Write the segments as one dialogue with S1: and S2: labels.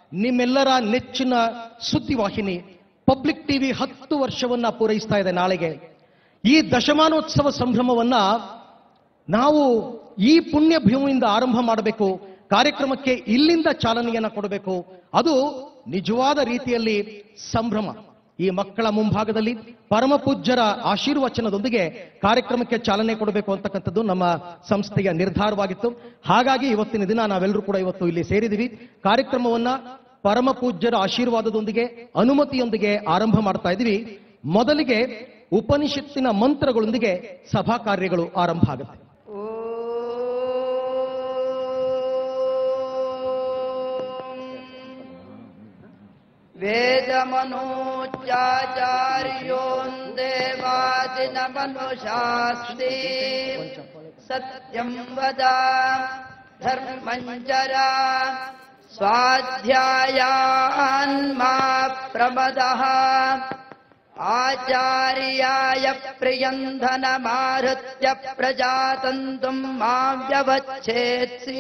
S1: ನಿಮ್ಮೆಲ್ಲರ ನೆಚ್ಚಿನ ಸುದ್ದಿವಾಹಿನಿ public TV 10 ವರ್ಷವನ್ನ ಪೂರೈಸ್ತಾ ಇದೆ ನಾಳೆಗೆ. ಈ ದಶಮಾನೋತ್ಸವ ಸಂಭ್ರಮವನ್ನ ನಾವು ಈ ಪುಣ್ಯ ಭೂಮಿಯಿಂದ ಆರಂಭ ಮಾಡಬೇಕು, ಕಾರ್ಯಕ್ರಮಕ್ಕೆ ಇಲ್ಲಿಂದ ಚಾಲನೆಯನ್ನ ಕೊಡಬೇಕು. ಅದು ನಿಜವಾದ ರೀತಿಯಲ್ಲಿ ಸಂಭ್ರಮ. ಈ ಮಕ್ಕಳ ಮುಂಭಾಗದಲ್ಲಿ ಪರಮ ಪೂಜ್ಯರ ಆಶೀರ್ವಚನದೊಂದಿಗೆ ಕಾರ್ಯಕ್ರಮಕ್ಕೆ ಚಾಲನೆ ಕೊಡಬೇಕು ಅಂತಕ್ಕಂಥದ್ದು ನಮ್ಮ ಸಂಸ್ಥೆಯ ನಿರ್ಧಾರವಾಗಿತ್ತು. ಹಾಗಾಗಿ ಇವತ್ತಿನ ದಿನ ನಾವೆಲ್ಲರೂ ಕೂಡ ಇವತ್ತು ಇಲ್ಲಿ ಸೇರಿದ್ದೀವಿ. ಕಾರ್ಯಕ್ರಮವನ್ನ ಪರಮ ಪೂಜ್ಯರ ಆಶೀರ್ವಾದದೊಂದಿಗೆ ಅನುಮತಿಯೊಂದಿಗೆ ಆರಂಭ ಮಾಡ್ತಾ ಇದ್ದೀವಿ. ಮೊದಲಿಗೆ ಉಪನಿಷತ್ತಿನ ಮಂತ್ರಗಳೊಂದಿಗೆ ಸಭಾ ಕಾರ್ಯಗಳು ಆರಂಭ ಆಗುತ್ತೆ.
S2: ವೇದಮನೋಚಾಚಾರ್ಯೋನ್ ದೇವಾದಿನ ಮನುಷಾಸ್ತಿ ಸತ್ಯಂ ವದ ಧರ್ಮಂಚರ ಸ್ವಾಧ್ಯಾಯಾನ್ ಮಾ ಪ್ರಮದಃ ಆಚಾರ್ಯಾಯ ಪ್ರಿಯಂಧನಮಾಹೃತ್ಯ ಪ್ರಜಾತಂತುಂ ಮಾಂ ವ್ಯವಚ್ಛೇತ್ಸಿ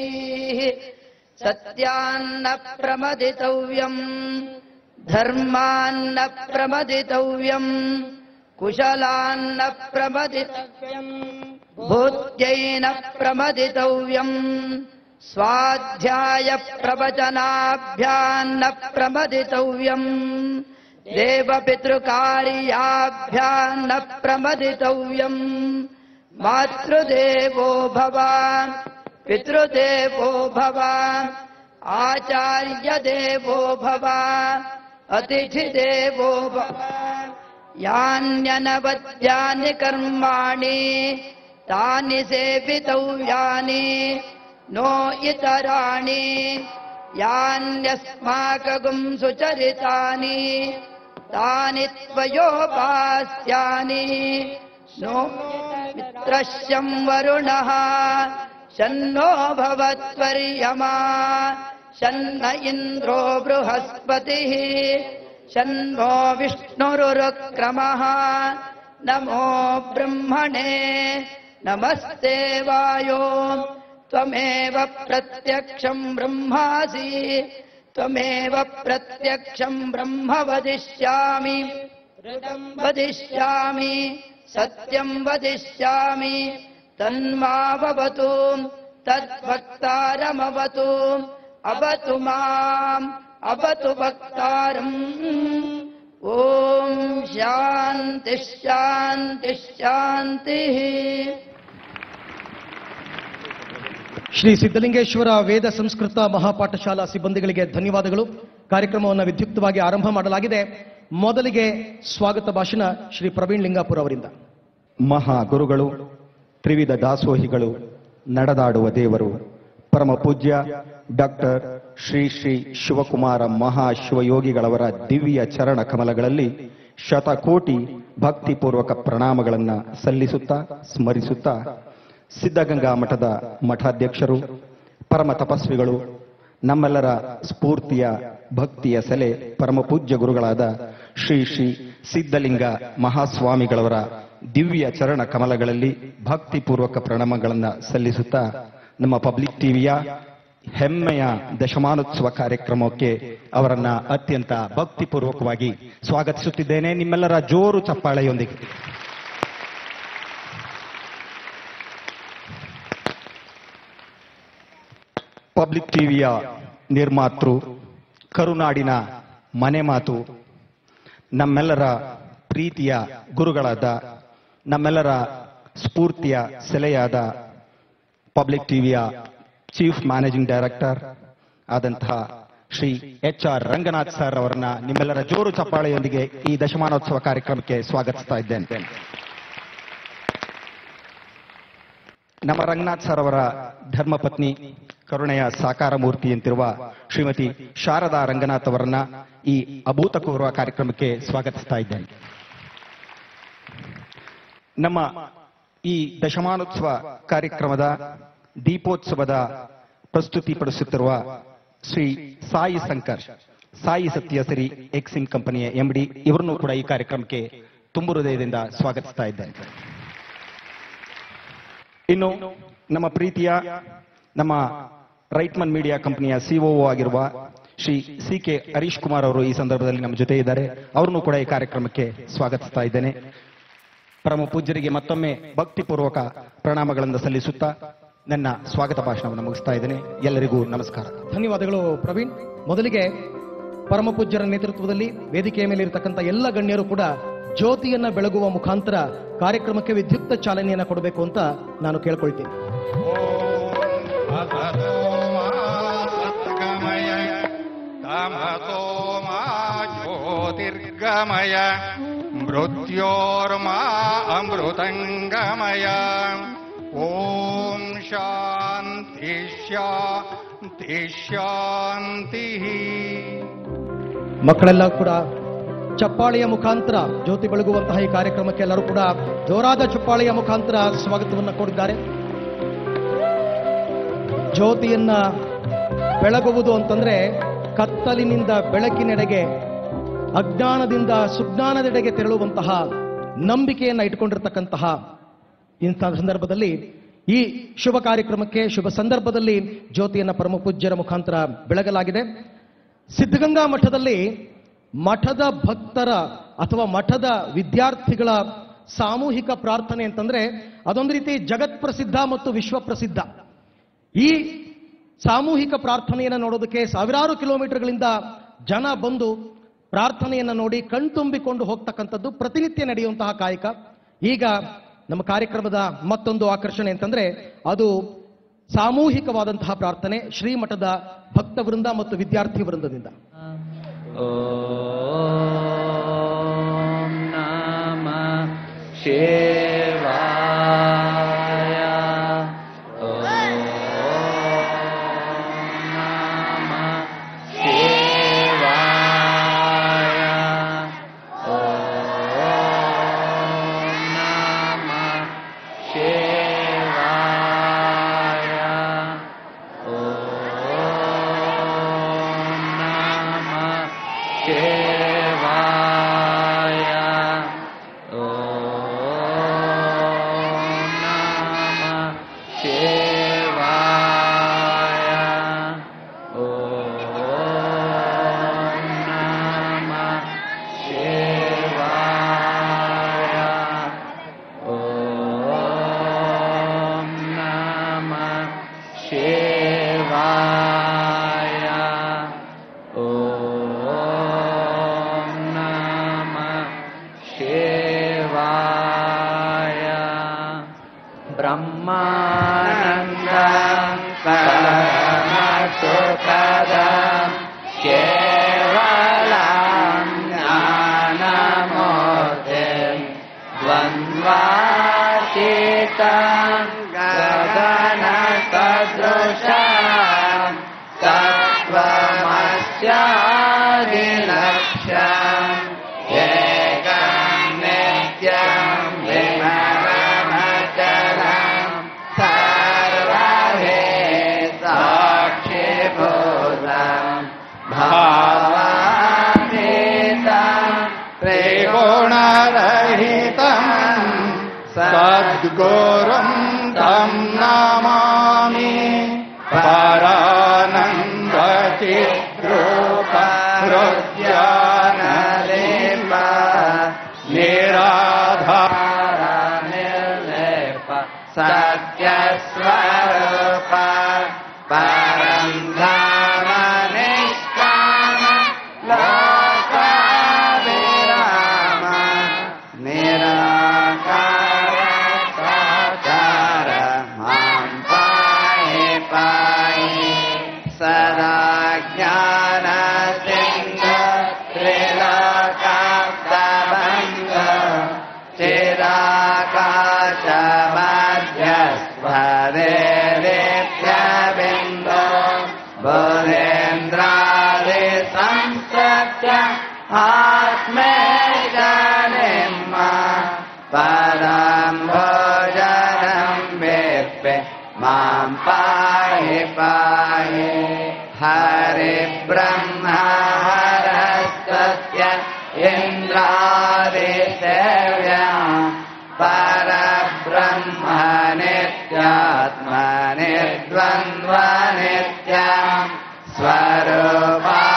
S2: ಸತ್ಯಾನ್ನ ಪ್ರಮದಿತವ್ಯಂ ಧರ್ಮಾನ್ನ ಪ್ರಮದಿತವ್ಯಂ ಕುಶಲಾನ್ನ ಪ್ರಮದಿತವ್ಯಂ ಭೂತ್ಯೈನ ಪ್ರಮದಿತವ್ಯಂ ಸ್ವಾಧ್ಯಾಯ ಪ್ರವಚನಾಭ್ಯಾನ್ನ ಪ್ರಮದಿತವ್ಯಂ ದೇವಪಿತೃಕಾರ್ಯಾಭ್ಯಾನ್ನ ಪ್ರಮದಿತವ್ಯಂ ಮಾತೃದೇವೋ ಭವ ಪಿತೃದೇವೋ ಭವ ಆಚಾರ್ಯ ದೇವೋ ಭವ ಅತಿಥಿ ದೇವೋ ಭವ ಯಾನ್ಯನವದ್ಯಾನಿ ಕರ್ಮಾಣಿ ತಾನಿ ಸೇವಿತವ್ಯಾನಿ ನೋ ಇತರಾಣಿ ಯಾನ್ಯಸ್ಮಾಕಗುಂ ಸುಚರಿತಾನಿ ತಾನಿ ತ್ವಯೋಪಾಸ್ಯಾನಿ ನೋ ಮಿತ್ರಶ್ಯಂ ವರುಣಃ ಶನ್ನೋ ಭವತ್ವರ್ಯಮಾ ಶನ್ನ ಇಂದ್ರೋ ಬೃಹಸ್ಪತಿಃ ಶನ್ನೋ ವಿಷ್ಣುರುರುಕ್ರಮಃ ನಮೋ ಬ್ರಹ್ಮಣೇ ನಮಸ್ತೆ ವಾಯೋ ತ್ವಮೇವ ಪ್ರತ್ಯಕ್ಷಂ ಬ್ರಹ್ಮಾಸಿ ತ್ವಮೇವ ಪ್ರತ್ಯಕ್ಷಂ ಬ್ರಹ್ಮ ವದಿಷ್ಯಾಮಿ ವದಿಷ್ಯಾಮಿ ಸತ್ಯಂ ವದಿಷ್ಯಾಮಿ ತನ್ಮಾವವತು ತದ್ಭಕ್ತಾರಮವತು ಅವತು ಮಾಂ ಅವತು ಭಕ್ತಾರಂ. ಓಂ ಶಾಂತಿ ಶಾಂತಿ ಶಾಂತಿ.
S1: ಶ್ರೀ ಸಿದ್ಧಲಿಂಗೇಶ್ವರ ವೇದ ಸಂಸ್ಕೃತ ಮಹಾಪಾಠಶಾಲಾ ಸಿಬ್ಬಂದಿಗಳಿಗೆ ಧನ್ಯವಾದಗಳು. ಕಾರ್ಯಕ್ರಮವನ್ನು ವಿದ್ಯುಕ್ತವಾಗಿ ಆರಂಭ ಮಾಡಲಾಗಿದೆ. ಮೊದಲಿಗೆ ಸ್ವಾಗತ ಭಾಷಣ ಶ್ರೀ ಪ್ರವೀಣ್ ಲಿಂಗಾಪುರ ಅವರಿಂದ.
S3: ಮಹಾಗುರುಗಳು, ತ್ರಿವಿಧ ದಾಸೋಹಿಗಳು, ನಡೆದಾಡುವ ದೇವರು, ಪರಮ ಪೂಜ್ಯ ಡಾಕ್ಟರ್ ಶ್ರೀ ಶ್ರೀ ಶಿವಕುಮಾರ ಮಹಾಶಿವಯೋಗಿಗಳವರ ದಿವ್ಯ ಚರಣ ಕಮಲಗಳಲ್ಲಿ ಶತಕೋಟಿ ಭಕ್ತಿಪೂರ್ವಕ ಪ್ರಣಾಮಗಳನ್ನು ಸಲ್ಲಿಸುತ್ತಾ ಸ್ಮರಿಸುತ್ತಾ, ಸಿದ್ಧಗಂಗಾ ಮಠದ ಮಠಾಧ್ಯಕ್ಷರು, ಪರಮ ತಪಸ್ವಿಗಳು, ನಮ್ಮೆಲ್ಲರ ಸ್ಫೂರ್ತಿಯ ಭಕ್ತಿಯ ಸೆಲೆ ಪರಮ ಪೂಜ್ಯ ಗುರುಗಳಾದ ಶ್ರೀ ಶ್ರೀ ಸಿದ್ಧಲಿಂಗ ಮಹಾಸ್ವಾಮಿಗಳವರ ದಿವ್ಯ ಚರಣ ಕಮಲಗಳಲ್ಲಿ ಭಕ್ತಿಪೂರ್ವಕ ಪ್ರಣಾಮಗಳನ್ನು ಸಲ್ಲಿಸುತ್ತಾ, ನಮ್ಮ ಪಬ್ಲಿಕ್ ಟಿವಿಯ ಹೆಮ್ಮೆಯ ದಶಮಾನೋತ್ಸವ ಕಾರ್ಯಕ್ರಮಕ್ಕೆ ಅವರನ್ನ ಅತ್ಯಂತ ಭಕ್ತಿಪೂರ್ವಕವಾಗಿ ಸ್ವಾಗತಿಸುತ್ತಿದ್ದೇನೆ. ನಿಮ್ಮೆಲ್ಲರ ಜೋರು ಚಪ್ಪಾಳೆಯೊಂದಿಗೆ. ಪಬ್ಲಿಕ್ ಟಿವಿಯ ನಿರ್ಮಾತೃ, ಕರುನಾಡಿನ ಮನೆ ಮಾತು, ನಮ್ಮೆಲ್ಲರ ಪ್ರೀತಿಯ ಗುರುಗಳಾದ, ನಮ್ಮೆಲ್ಲರ ಸ್ಫೂರ್ತಿಯ ಸೆಲೆಯಾದ ಪಬ್ಲಿಕ್ ಟಿವಿಯ ಚೀಫ್ ಮ್ಯಾನೇಜಿಂಗ್ ಡೈರೆಕ್ಟರ್ ಆದಂತಹ ಶ್ರೀ HR ರಂಗನಾಥ್ ಸರ್ ಅವರನ್ನ ನಿಮ್ಮೆಲ್ಲರ ಜೋರು ಚಪ್ಪಾಳೆಯೊಂದಿಗೆ ಈ ದಶಮಾನೋತ್ಸವ ಕಾರ್ಯಕ್ರಮಕ್ಕೆ ಸ್ವಾಗತಿಸ್ತಾ ಇದ್ದೇನೆ. ನಮ್ಮ ರಂಗನಾಥ್ ಸರ್ ಅವರ ಧರ್ಮಪತ್ನಿ, ಕರುಣೆಯ ಸಾಕಾರ ಮೂರ್ತಿಯಂತಿರುವ ಶ್ರೀಮತಿ ಶಾರದಾ ರಂಗನಾಥ್ ಅವರನ್ನ ಈ ಅಭೂತಪೂರ್ವ ಕಾರ್ಯಕ್ರಮಕ್ಕೆ ಸ್ವಾಗತಿಸ್ತಾ ಇದ್ದೇನೆ. ನಮ್ಮ ಈ ದಶಮಾನೋತ್ಸವ ಕಾರ್ಯಕ್ರಮದ ದೀಪೋತ್ಸವದ ಪ್ರಸ್ತುತಿಪಡಿಸುತ್ತಿರುವ ಶ್ರೀ ಸಾಯಿ ಶಂಕರ್, ಸಾಯಿ ಸತ್ಯಸರಿ ಎಕ್ಸಿಮ್ ಕಂಪನಿಯ MD, ಇವರನ್ನು ಕೂಡ ಈ ಕಾರ್ಯಕ್ರಮಕ್ಕೆ ತುಂಬು ಹೃದಯದಿಂದ ಸ್ವಾಗತಿಸ್ತಾ ಇದ್ದೇನೆ. ಇನ್ನು ನಮ್ಮ ಪ್ರೀತಿಯ, ನಮ್ಮ ರೈಟ್ಮನ್ ಮೀಡಿಯಾ ಕಂಪನಿಯ COO ಆಗಿರುವ ಶ್ರೀ ಸಿ.ಕೆ. ಹರೀಶ್ ಕುಮಾರ್ ಅವರು ಈ ಸಂದರ್ಭದಲ್ಲಿ ನಮ್ಮ ಜೊತೆ ಇದ್ದಾರೆ. ಅವರನ್ನು ಕೂಡ ಈ ಕಾರ್ಯಕ್ರಮಕ್ಕೆ ಸ್ವಾಗತಿಸ್ತಾ ಇದ್ದೇನೆ. ಪರಮ ಪೂಜ್ಯರಿಗೆ ಮತ್ತೊಮ್ಮೆ ಭಕ್ತಿಪೂರ್ವಕ ಪ್ರಣಾಮಗಳನ್ನು ಸಲ್ಲಿಸುತ್ತಾ ನನ್ನ ಸ್ವಾಗತ ಭಾಷಣವನ್ನು ಮುಗಿಸ್ತಾ ಇದ್ದೇನೆ. ಎಲ್ಲರಿಗೂ ನಮಸ್ಕಾರ.
S1: ಧನ್ಯವಾದಗಳು ಪ್ರವೀಣ್. ಮೊದಲಿಗೆ ಪರಮ ಪೂಜ್ಯರ ನೇತೃತ್ವದಲ್ಲಿ ವೇದಿಕೆಯ ಮೇಲೆ ಇರತಕ್ಕಂಥ ಎಲ್ಲ ಗಣ್ಯರು ಕೂಡ ಜ್ಯೋತಿಯನ್ನ ಬೆಳಗುವ ಮುಖಾಂತರ ಕಾರ್ಯಕ್ರಮಕ್ಕೆ ವಿದ್ಯುಕ್ತ ಚಾಲನೆಯನ್ನ ಕೊಡಬೇಕು ಅಂತ ನಾನು ಕೇಳ್ಕೊಳ್ತೀನಿ.
S4: ಜ್ಯೋತಿರ್ಗಮಯ ಮೃತ್ಯೋರ್ಮಾ ಅಮೃತಂಗಮಯ. ಓಂ ಶಾಂತಿ ಶಾಂತಿ ಶಾಂತಿ.
S1: ಮಕ್ಕಳೆಲ್ಲ ಕೂಡ ಚಪ್ಪಾಳೆಯ ಮುಖಾಂತರ ಜ್ಯೋತಿ ಬೆಳಗುವಂತಹ ಈ ಕಾರ್ಯಕ್ರಮಕ್ಕೆ ಎಲ್ಲರೂ ಕೂಡ ಜೋರಾದ ಚಪ್ಪಾಳೆಯ ಮುಖಾಂತರ ಸ್ವಾಗತವನ್ನು ಕೋರಿದ್ದಾರೆ. ಜ್ಯೋತಿಯನ್ನ ಬೆಳಗುವುದು ಅಂತಂದ್ರೆ ಕತ್ತಲಿನಿಂದ ಬೆಳಕಿನೆಡೆಗೆ, ಅಜ್ಞಾನದಿಂದ ಸುಜ್ಞಾನದೆಡೆಗೆ ತೆರಳುವಂತಹ ನಂಬಿಕೆಯನ್ನ ಇಟ್ಕೊಂಡಿರ್ತಕ್ಕಂತಹ ಇಂತಹ ಸಂದರ್ಭದಲ್ಲಿ ಈ ಶುಭ ಕಾರ್ಯಕ್ರಮಕ್ಕೆ, ಶುಭ ಸಂದರ್ಭದಲ್ಲಿ ಜ್ಯೋತಿಯನ್ನ ಪರಮ ಪೂಜ್ಯರ ಮುಖಾಂತರ ಬೆಳಗಲಾಗಿದೆ. ಸಿದ್ಧಗಂಗಾ ಮಠದಲ್ಲಿ ಮಠದ ಭಕ್ತರ ಅಥವಾ ಮಠದ ವಿದ್ಯಾರ್ಥಿಗಳ ಸಾಮೂಹಿಕ ಪ್ರಾರ್ಥನೆ ಅಂತಂದ್ರೆ ಅದೊಂದು ರೀತಿ ಜಗತ್ ಪ್ರಸಿದ್ಧ ಮತ್ತು ವಿಶ್ವ ಪ್ರಸಿದ್ಧ. ಈ ಸಾಮೂಹಿಕ ಪ್ರಾರ್ಥನೆಯನ್ನು ನೋಡೋದಕ್ಕೆ ಸಾವಿರಾರು ಕಿಲೋಮೀಟರ್ಗಳಿಂದ ಜನ ಬಂದು ಪ್ರಾರ್ಥನೆಯನ್ನು ನೋಡಿ ಕಣ್ತುಂಬಿಕೊಂಡು ಹೋಗ್ತಕ್ಕಂಥದ್ದು ಪ್ರತಿನಿತ್ಯ ನಡೆಯುವಂತಹ ಕಾಯಕ. ಈಗ ನಮ್ಮ ಕಾರ್ಯಕ್ರಮದ ಮತ್ತೊಂದು ಆಕರ್ಷಣೆ ಅಂತಂದ್ರೆ ಅದು ಸಾಮೂಹಿಕವಾದಂತಹ ಪ್ರಾರ್ಥನೆ ಶ್ರೀಮಠದ ಭಕ್ತ ವೃಂದ ಮತ್ತು ವಿದ್ಯಾರ್ಥಿ ವೃಂದದಿಂದ.
S2: ಓಂ ನಮಃ ಶಿವಾಯ. ಓಂ ನಮಃ ಶಿವಾಯ. ಓಂ ನಮಃ ಶಿವಾಯ. ಓಂ ನಮಃ ಶಿವಾಯ. ಓಂ ನಮಃ ಶಿವಾಯ. ಓಂ ನಮಃ ಶಿವಾಯ. ಓಂ ನಮಃ ಶಿವಾಯ. ಓಂ ನಮಃ ಶಿವಾಯ. ಬ್ರಹ್ಮಾನಂದ ಪರಮಸುಖದಂ ಕೇವಲಂ ಜ್ಞಾನಮೂರ್ತಿಂ ದ್ವಂದ್ವಾತೀತಂ ಗಗನಸದೃಶಂ ತತ್ವಮಸ್ಯಾದಿಲಕ್ಷ್ಯಂ ಏಕಂ ನಿತ್ಯಂ ವಿಮಲಮಚಲಂ ಸರ್ವಹಿ ಸಾಕ್ಷಿಭೂತಂ ಭಾವಾತೀತಂ
S4: ತ್ರಿಗುಣರಹಿತಂ ಸದ್ಗುರುಂ ತಂ ನಮಾಮಿ. ಪರಾನಂದ ಚಿದ್ರೂಪ ಹೃದ್ಯಾನಲೇಪ ನಿರಾಧಾರ ನಿರ್ಲೇಪ ಸತ್ಯಸ್ವರೂಪ ಪರಂ ಧಾಮ ನಿಷ್ಕಾಮ ಲೋಕಾಭಿರಾಮ ನಿರಾಕಾರ ಸಾಕಾರ ಮಾಂ ಪಾಹಿ ಪಾಹಿ. ಸದಾ ಜ್ಞಾನ ಸಿಂಧು ತ್ರಿಲೋಕಾಪ್ತಬಂಧ ಚಿರಾಕಾಶ ಮಧ್ಯಸ್ವರೇಪ್ಯಬಿಂದು ಭುರೇಂದ್ರಾದಿ ಸಂಸತ್ಯ ಆತ್ಮೇಶನಿಮ್ಮ ಪರಂ ಭೋಜನಂ ವೇತ್ಪೆ ಮಾಂ ಪಾಹಿ ಪಾಹಿ. ಹರಿ ಬ್ರಹ್ಮ ಹರಸ್ತಸ್ಯ ಇಂದ್ರಾದಿ ಸೇವ್ಯ ಪರಬ್ರಹ್ಮ ನಿತ್ಯಾತ್ಮ ನಿರ್ದ್ವಂದ್ವ ನಿತ್ಯ ಸ್ವರೂಪ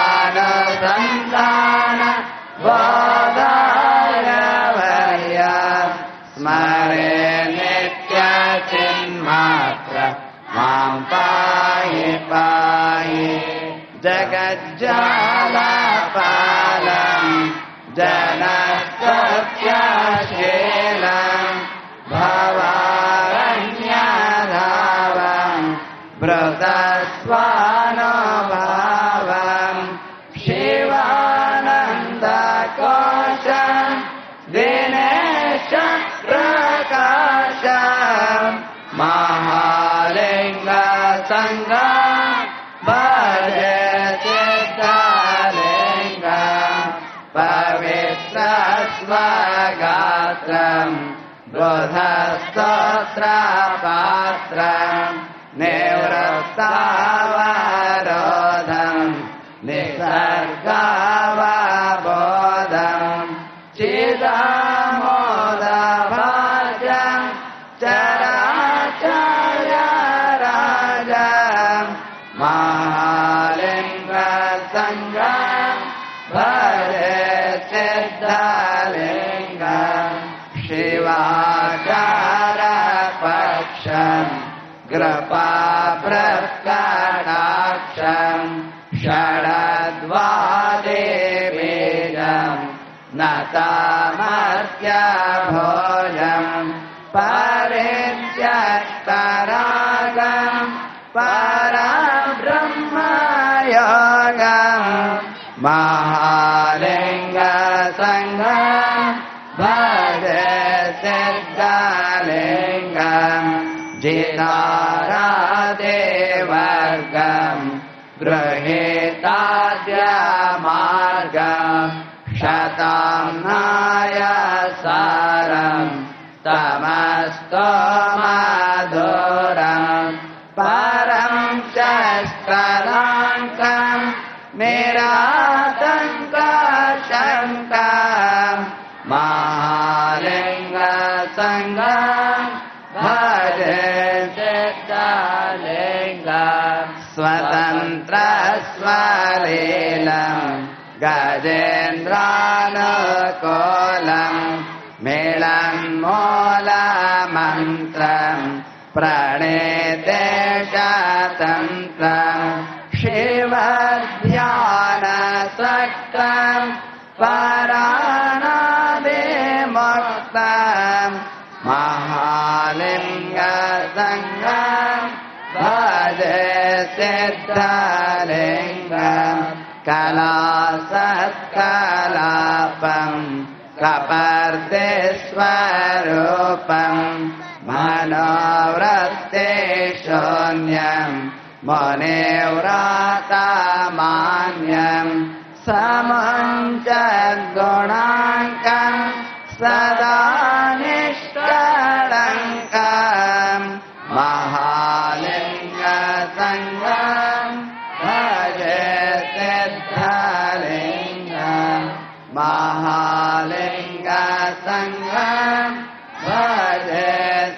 S4: जगज्जालपालम् जनसस्यशीलम् भवारण्यधावम् वृतस्वानुभावम् शिवानन्दकोशम् दिनेश प्रकाशम् महालिङ्गसङ्गम् भजे सिद्धलिङ्गम् पवित्रस्वगात्रम् बुधस्तोत्रपात्रम् निवृत्तावरोधम् निसर्गावबोधम् चिदामोदभाजम् चराचर्यराजम् महालिङ्गसङ्गम् भजे सिद्धलिङ्गम् शिवाकारपक्षम् कृपाप्रकटाक्षम् षडद्वादिबीजम् नतामर्त्यभोजम् परित्यक्तरागम् परब्रह्मयोगम् महालिङ्गसङ्गम् भजे सिद्धलिङ्गम् जितारादेवर्गम् गृहीताद्यमार्गम् शताम्नायसारम् तमस्तमधुरम् परम् च स्थलाङ्कम् निरातङ्कशङ्कम् महालिङ्गसङ्गम् भजे सिद्धलिङ्गम् स्वतन्त्रस्वलीलम् गजेन्द्रानुकूलम् मेलन्मूलमन्त्रम् प्रणेतेशतन्त्रम् शिवध्यानसक्तम् पराणादिमुक्तम् महालिङ्गसङ्गम् भजे सिद्धलिङ्गम् कलासत्कलापम् कपर्दिस्वरूपम् मनोवृत्तिशून्यम् मुनिव्रतमान्यम् समञ्चद्गुणाङ्कम् सदा निष्कलङ्कम् महालिङ्गसङ्गम् भजे सिद्धलिङ्गम् महालिङ्गसङ्गम् भजे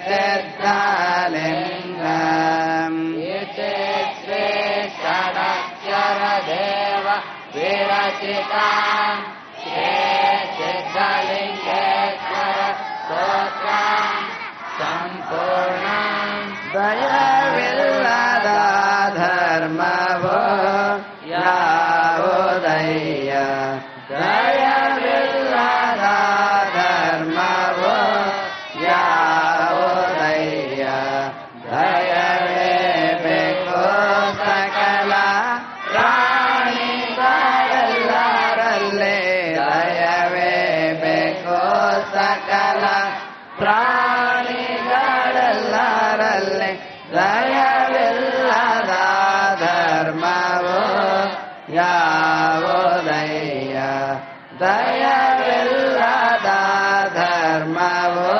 S4: सिद्धलिङ्गम् इति श्री षडक्षरदेव विरचिताम् श्री सिद्धलिङ्गेश्वर स्तोत्रम् सम्पूर्णम् दयविಲ್ಲದ ಧರ್ಮವೋ ಯಾವುದಯ್ಯ ದಯವಿಲ್ಲದ ಧರ್ಮವೋ ಯಾವುದಯ್ಯ ದಯವೇ ಬೇಕು ಸಕಲ ಪ್ರಾಣಿಗಳೆಲ್ಲರಲ್ಲೇ ದಯವೇ ಬೇಕು ಸಕಲ ಪ್ರಾಣಿಗಳೆಲ್ಲರಲ್ಲೇ ದಯವಿಲ್ಲದ ಧರ್ಮವೋ ಯಾವುದಯ್ಯ ದಯವಿಲ್ಲದ ಧರ್ಮವೋ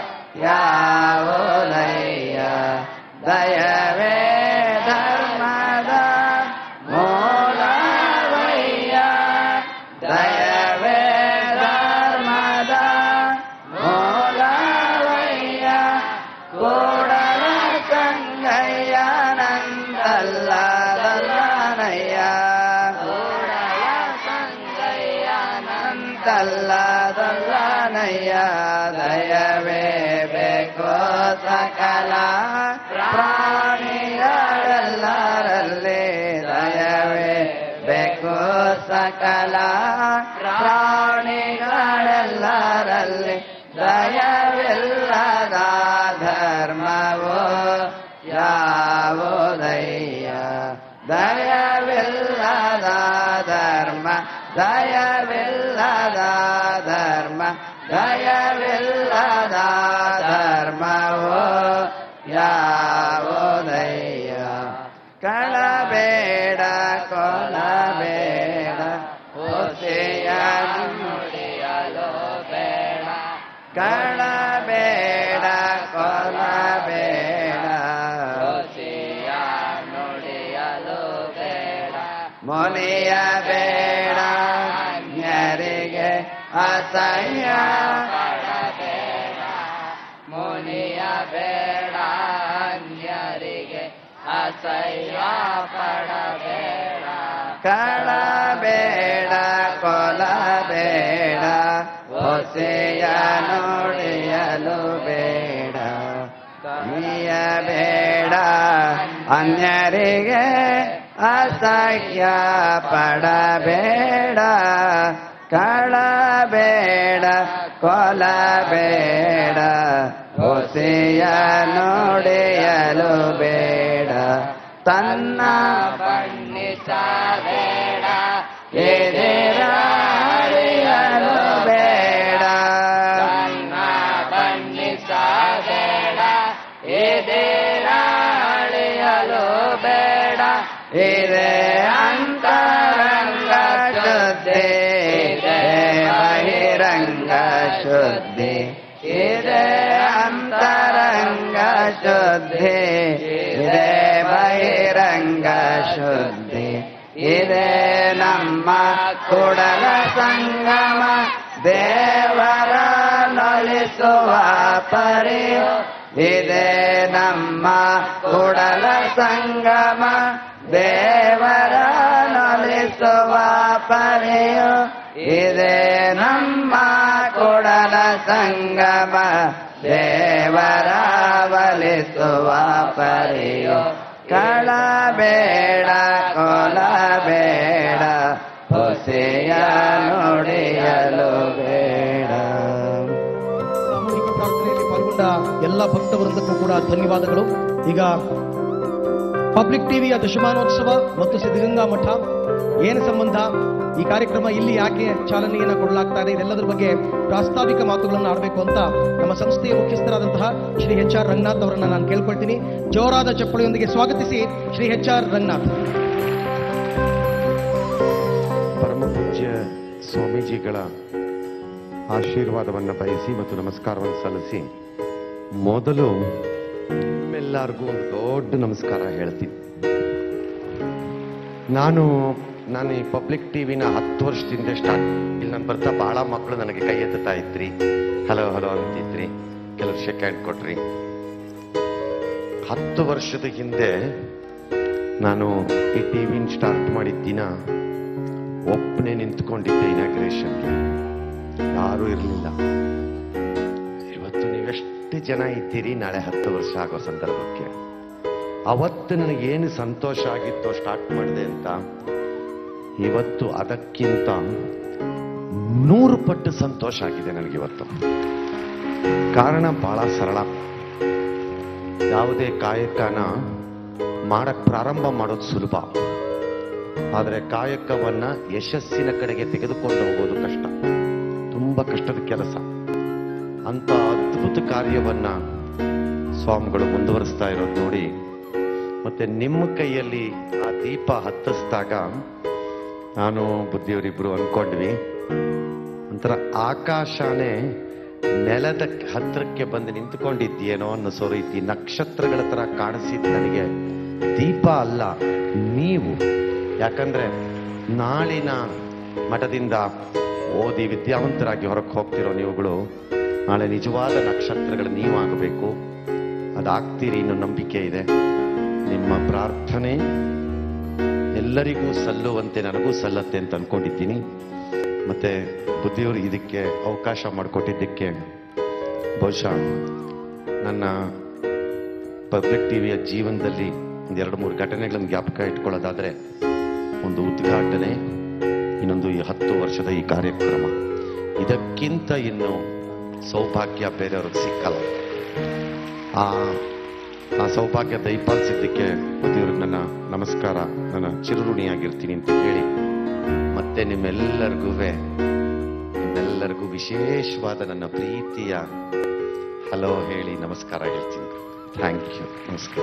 S4: ಯಾವುದಯ್ಯ ದಯವೇ ಧರ್ಮದ ಮೂಲವಯ್ಯ ದಯವೇ ಧರ್ಮದ ಮೂಲವಯ್ಯ ಕೂಡಲ ಸಂಗಯ್ಯನಂತಲ್ಲದಲ್ಲನಯ್ಯ ಕೂಡಲ ಸಂಗಯ್ಯನಂತಲ್ಲದಲ್ಲನಯ್ಯ ದಯವೇ ಬೇಕೋ ಸಕಲ ಪ್ರಾಣಿಗಳೆಲ್ಲರಲ್ಲೇ ದಯವೇ ಬೇಕು ಸಕಲ ಪ್ರಾಣಿಗಳೆಲ್ಲರಲ್ಲಿ ದಯವಿಲ್ಲದ ಧರ್ಮವೋ ಯಾವುದಯ್ಯ ದಯವಿಲ್ಲದ ಧರ್ಮ ದಯವಿಲ್ಲದ ಧರ್ಮ ದಯವಿಲ್ಲದ ಧರ್ಮವೋ ಯಾವುದಯ್ಯ ಕಳಬೇಡ ಕೊಲಬೇಡ ಹೊಸೆಯ ನುಡಿಯಲು ಬೇಡ ಕಳಬೇಡ ಕೊಲಬೇಡ ಹೊಸೆಯ ನುಡಿಯಲು ಬೇಡ ಮುನಿಯ ಬೇಡ ಅನ್ಯರಿಗೆ ಅಸಹ್ಯ ಪಡಬೇಡ ಮುನಿಯ ಬೇಡ ಅನ್ಯರಿಗೆ ಅಸಹ್ಯ ಪಡಬೇಡ ಕಳಬೇಡ ಕೊಲಬೇಡ ಹೊಸೆಯ ನುಡಿಯಲು ಬೇಡ ಮುನಿಯ ಬೇಡ ಅನ್ಯರಿಗೆ ಅಸಹ್ಯ ಪಡಬೇಡ ಕಳಬೇಡ ಕೊಲಬೇಡ ಹೊಸೆಯ ನುಡಿಯಲು ಬೇಡ ತನ್ನ ಬಣ್ಣಿಸಬೇಡ ಎದಿರಾಳಿಯಲು ಬೇಡ ತನ್ನ ಬಣ್ಣಿಸಬೇಡ ಎದಿರಾಳಿಯಲು ಬೇಡ ಇದೇ ಅಂತರಂಗ ಶುದ್ಧಿ ಇದೇ ಬಹಿರಂಗ ಶುದ್ಧಿ ಇದೇ ಅಂತರಂಗ ಶುದ್ಧಿ ಇದೇ ಬಹಿರಂಗ ಶುದ್ಧಿ ಇದೇ ನಮ್ಮ ಕೂಡಲ ಸಂಗಮ ದೇವರ ನೊಲಿಸುವ ಪರಿಯು ಇದೇ ನಮ್ಮ ಕೂಡಲ ಸಂಗಮ ದೇವರ ನೊಲಿಸುವ ಪರಿಯು ಇದೇ ನಮ್ಮ ಕೂಡಲ ಸಂಗಮ ದೇವರ ಒಲಿಸುವ ಪರಿಯು ಕಳಬೇಡ ಕೊಲಬೇಡ ಹೊಸೆಯ ನುಡಿಯಲು ಬೇಡ.
S1: ಸಾಮೂಹಿಕ ಪ್ರಾರ್ಥನೆಯಲ್ಲಿ ಪಾಲ್ಗೊಂಡ ಎಲ್ಲ ಭಕ್ತವೃಂದಕ್ಕೂ ಕೂಡ ಧನ್ಯವಾದಗಳು. ಈಗ ಪಬ್ಲಿಕ್ ಟಿವಿಯ ದಶಮಾನೋತ್ಸವ ಮತ್ತು ಸಿದ್ಧಗಂಗಾ ಮಠ ಏನು ಸಂಬಂಧ, ಈ ಕಾರ್ಯಕ್ರಮ ಇಲ್ಲಿ ಯಾಕೆ ಚಾಲನೆಯನ್ನು ಕೊಡಲಾಗ್ತಾ ಇದೆ, ಇದೆಲ್ಲದರ ಬಗ್ಗೆ ಪ್ರಾಸ್ತಾವಿಕ ಮಾತುಗಳನ್ನು ಆಡಬೇಕು ಅಂತ ನಮ್ಮ ಸಂಸ್ಥೆಯ ಮುಖ್ಯಸ್ಥರಾದಂತಹ ಶ್ರೀ HR ರಂಗನಾಥ್ ಅವರನ್ನ ನಾನು ಕೇಳ್ಕೊಳ್ತೀನಿ. ಜೋರಾದ ಚಪ್ಪಳೆಯೊಂದಿಗೆ ಸ್ವಾಗತಿಸಿ ಶ್ರೀ HR ರಂಗನಾಥ್.
S5: ಪರಮ ಪೂಜ್ಯ ಸ್ವಾಮೀಜಿಗಳ ಆಶೀರ್ವಾದವನ್ನು ಬಯಸಿ ಮತ್ತು ನಮಸ್ಕಾರವನ್ನು ಸಲ್ಲಿಸಿ ಮೊದಲು ನಿಮ್ಮೆಲ್ಲರಿಗೂ ಒಂದು ದೊಡ್ಡ ನಮಸ್ಕಾರ ಹೇಳ್ತೀನಿ. ನಾನು ಈ ಪಬ್ಲಿಕ್ ಟಿವಿನ 10 ವರ್ಷದಿಂದ ಸ್ಟಾರ್ಟ್ ಇಲ್ಲಿ ನಾನು ಬರ್ತಾ ಭಾಳ ಮಕ್ಕಳು ನನಗೆ ಕೈ ಎತ್ತುತ್ತಾ ಇದ್ರಿ, ಹಲೋ ಹಲೋ ಅಂತಿದ್ರಿ, ಕೆಲವರು ಶೇಕ್ ಹ್ಯಾಂಡ್ ಕೊಟ್ರಿ. 10 ವರ್ಷದ ಹಿಂದೆ ನಾನು ಈ ಟಿವಿನ ಸ್ಟಾರ್ಟ್ ಮಾಡಿದ ದಿನ ಒಬ್ಬನೇ ನಿಂತ್ಕೊಂಡಿದ್ದೆ ಇನಾಗ್ರೇಷನ್ಗೆ, ಯಾರೂ ಇರಲಿಲ್ಲ. ಇವತ್ತು ನೀವೆಷ್ಟು ಜನ ಇದ್ದೀರಿ ನಾಳೆ 10 ವರ್ಷ ಆಗೋ ಸಂದರ್ಭಕ್ಕೆ. ಅವತ್ತು ನನಗೇನು ಸಂತೋಷ ಆಗಿತ್ತೋ ಸ್ಟಾರ್ಟ್ ಮಾಡಿದೆ ಅಂತ, ಇವತ್ತು ಅದಕ್ಕಿಂತ 100 ಪಟ್ಟು ಸಂತೋಷ ಆಗಿದೆ ನನಗಿವತ್ತು. ಕಾರಣ ಬಹಳ ಸರಳ. ಯಾವುದೇ ಕಾಯಕನ ಮಾಡಕ್ ಪ್ರಾರಂಭ ಮಾಡೋದು ಸುಲಭ, ಆದರೆ ಕಾಯಕವನ್ನ ಯಶಸ್ಸಿನ ಕಡೆಗೆ ತೆಗೆದುಕೊಂಡು ಹೋಗೋದು ಕಷ್ಟ, ತುಂಬಾ ಕಷ್ಟದ ಕೆಲಸ. ಅಂತ ಅದ್ಭುತ ಕಾರ್ಯವನ್ನ ಸ್ವಾಮಿಗಳು ಮುಂದುವರಿಸ್ತಾ ಇರೋದು ನೋಡಿ, ಮತ್ತೆ ನಿಮ್ಮ ಕೈಯಲ್ಲಿ ಆ ದೀಪ ಹತ್ತಿಸಿದಾಗ ನಾನು ಬುದ್ಧಿಯವರಿಬ್ರು ಅನ್ಕೊಂಡ್ವಿ, ಒಂಥರ ಆಕಾಶನೇ ನೆಲದ ಹತ್ತಿರಕ್ಕೆ ಬಂದು ನಿಂತ್ಕೊಂಡಿದ್ದೀನೋ ಅನ್ನಿಸೋ ರೀತಿ ನಕ್ಷತ್ರಗಳ ತರ ಕಾಣಿಸಿದ್ದು ನನಗೆ ದೀಪ ಅಲ್ಲ, ನೀವು. ಯಾಕಂದ್ರೆ ನಾಳಿನ ಮಠದಿಂದ ಓದಿ ವಿದ್ಯಾವಂತರಾಗಿ ಹೊರಗೆ ಹೋಗ್ತಿರೋ ನೀವುಗಳು ನಾಳೆ ನಿಜವಾದ ನಕ್ಷತ್ರಗಳು ನೀವಾಗಬೇಕು. ಅದಾಗ್ತೀರಿ ಅನ್ನೋ ನಂಬಿಕೆ ಇದೆ. ನಿಮ್ಮ ಪ್ರಾರ್ಥನೆ ಎಲ್ಲರಿಗೂ ಸಲ್ಲುವಂತೆ ನನಗೂ ಸಲ್ಲತ್ತೆ ಅಂತ ಅನ್ಕೊಂಡಿದ್ದೀನಿ. ಮತ್ತೆ ಬುದ್ಧಿಯವರು ಇದಕ್ಕೆ ಅವಕಾಶ ಮಾಡಿಕೊಟ್ಟಿದ್ದಕ್ಕೆ ಬಹುಶಃ ನನ್ನ ಪಬ್ಲಿಕ್ ಟಿವಿಯ ಜೀವನದಲ್ಲಿ 1-2-3 ಘಟನೆಗಳನ್ನು ಜ್ಞಾಪಕ ಇಟ್ಕೊಳ್ಳೋದಾದ್ರೆ, ಒಂದು ಉದ್ಘಾಟನೆ, ಇನ್ನೊಂದು ಈ 10 ವರ್ಷದ ಈ ಕಾರ್ಯಕ್ರಮ. ಇದಕ್ಕಿಂತ ಇನ್ನು ಸೌಭಾಗ್ಯ ಬೇರೆಯವ್ರಿಗೆ ಸಿಕ್ಕಲ್ಲ. ಆ ಸೌಭಾಗ್ಯ ದಯಪಾಲಿಸಿದ್ದಕ್ಕೆ ದೇವ್ರಿಗೆ ನನ್ನ ನಮಸ್ಕಾರ, ನನ್ನ ಚಿರಋಣಿಯಾಗಿರ್ತೀನಿ ಅಂತ ಹೇಳಿ ಮತ್ತೆ ನಿಮ್ಮೆಲ್ಲರಿಗೂ ವಿಶೇಷವಾದ ನನ್ನ ಪ್ರೀತಿಯ ಹಲೋ ಹೇಳಿ ನಮಸ್ಕಾರ ಹೇಳ್ತೀನಿ. Thank you. ನಮಸ್ಕಾರ.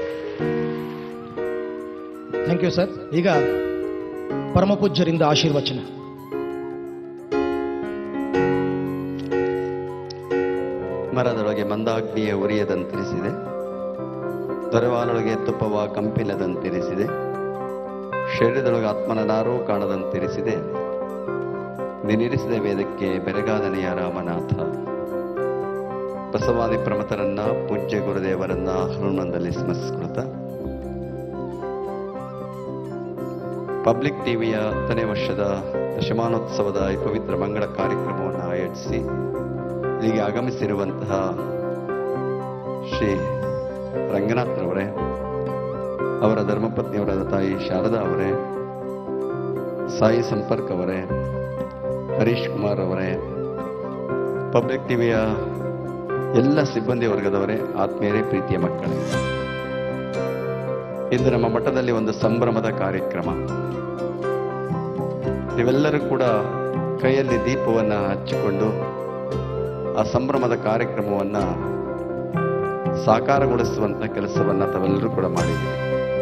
S1: Thank you sir. ಈಗ ಪರಮಪೂಜ್ಯರಿಂದ ಆಶೀರ್ವಚನ.
S6: ಮರದೊಳಗೆ ಮಂದಾಗ್ನಿಯ ಉರಿಯದಂತಿರಿಸಿದೆ, ದೊರೆವಾನೊಳಗೆ ತುಪ್ಪವ ಕಂಪಿಲ್ಲದಂತಿರಿಸಿದೆ, ಶರೀರದೊಳಗೆ ಆತ್ಮನ ನಾರೂ ಕಾಣದಂತಿರಿಸಿದೆ, ನಿನ್ನಿರಿಸಿದ ವೇದಕ್ಕೆ ಬೆರಗಾದನೆಯ ರಾಮನಾಥ. ಬಸವಾದಿ ಪ್ರಮಥರನ್ನ, ಪೂಜ್ಯ ಗುರುದೇವರನ್ನ ಹನುಮಂದಲ್ಲಿ ಸ್ಮರಿಸಿಕೊಳ್ತಾ ಪಬ್ಲಿಕ್ ಟಿವಿಯ 10ನೇ ವರ್ಷದ ದಶಮಾನೋತ್ಸವದ ಈ ಪವಿತ್ರ ಮಂಗಳ ಕಾರ್ಯಕ್ರಮವನ್ನು ಆಯೋಜಿಸಿ ಇಲ್ಲಿಗೆ ಆಗಮಿಸಿರುವಂತಹ ಶ್ರೀ ರಂಗನಾಥ್ರವರೇ, ಅವರ ಧರ್ಮಪತ್ನಿಯವರಾದ ತಾಯಿ ಶಾರದಾ ಅವರೇ, ಸಾಯಿ ಸಂಪರ್ಕ್ ಅವರೇ, ಹರೀಶ್ ಕುಮಾರ್ ಅವರೇ, ಪಬ್ಲಿಕ್ ಟಿವಿಯ ಎಲ್ಲ ಸಿಬ್ಬಂದಿ ವರ್ಗದವರೇ, ಆತ್ಮೀಯರೇ, ಪ್ರೀತಿಯ ಮಕ್ಕಳೇ, ಇಂದು ನಮ್ಮ ಮಠದಲ್ಲಿ ಒಂದು ಸಂಭ್ರಮದ ಕಾರ್ಯಕ್ರಮ. ನೀವೆಲ್ಲರೂ ಕೂಡ ಕೈಯಲ್ಲಿ ದೀಪವನ್ನು ಹಚ್ಚಿಕೊಂಡು ಆ ಸಂಭ್ರಮದ ಕಾರ್ಯಕ್ರಮವನ್ನು ಸಾಕಾರಗೊಳಿಸುವಂತ ಕೆಲಸವನ್ನು ತಾವೆಲ್ಲರೂ ಕೂಡ ಮಾಡಿದ್ದೀರಿ.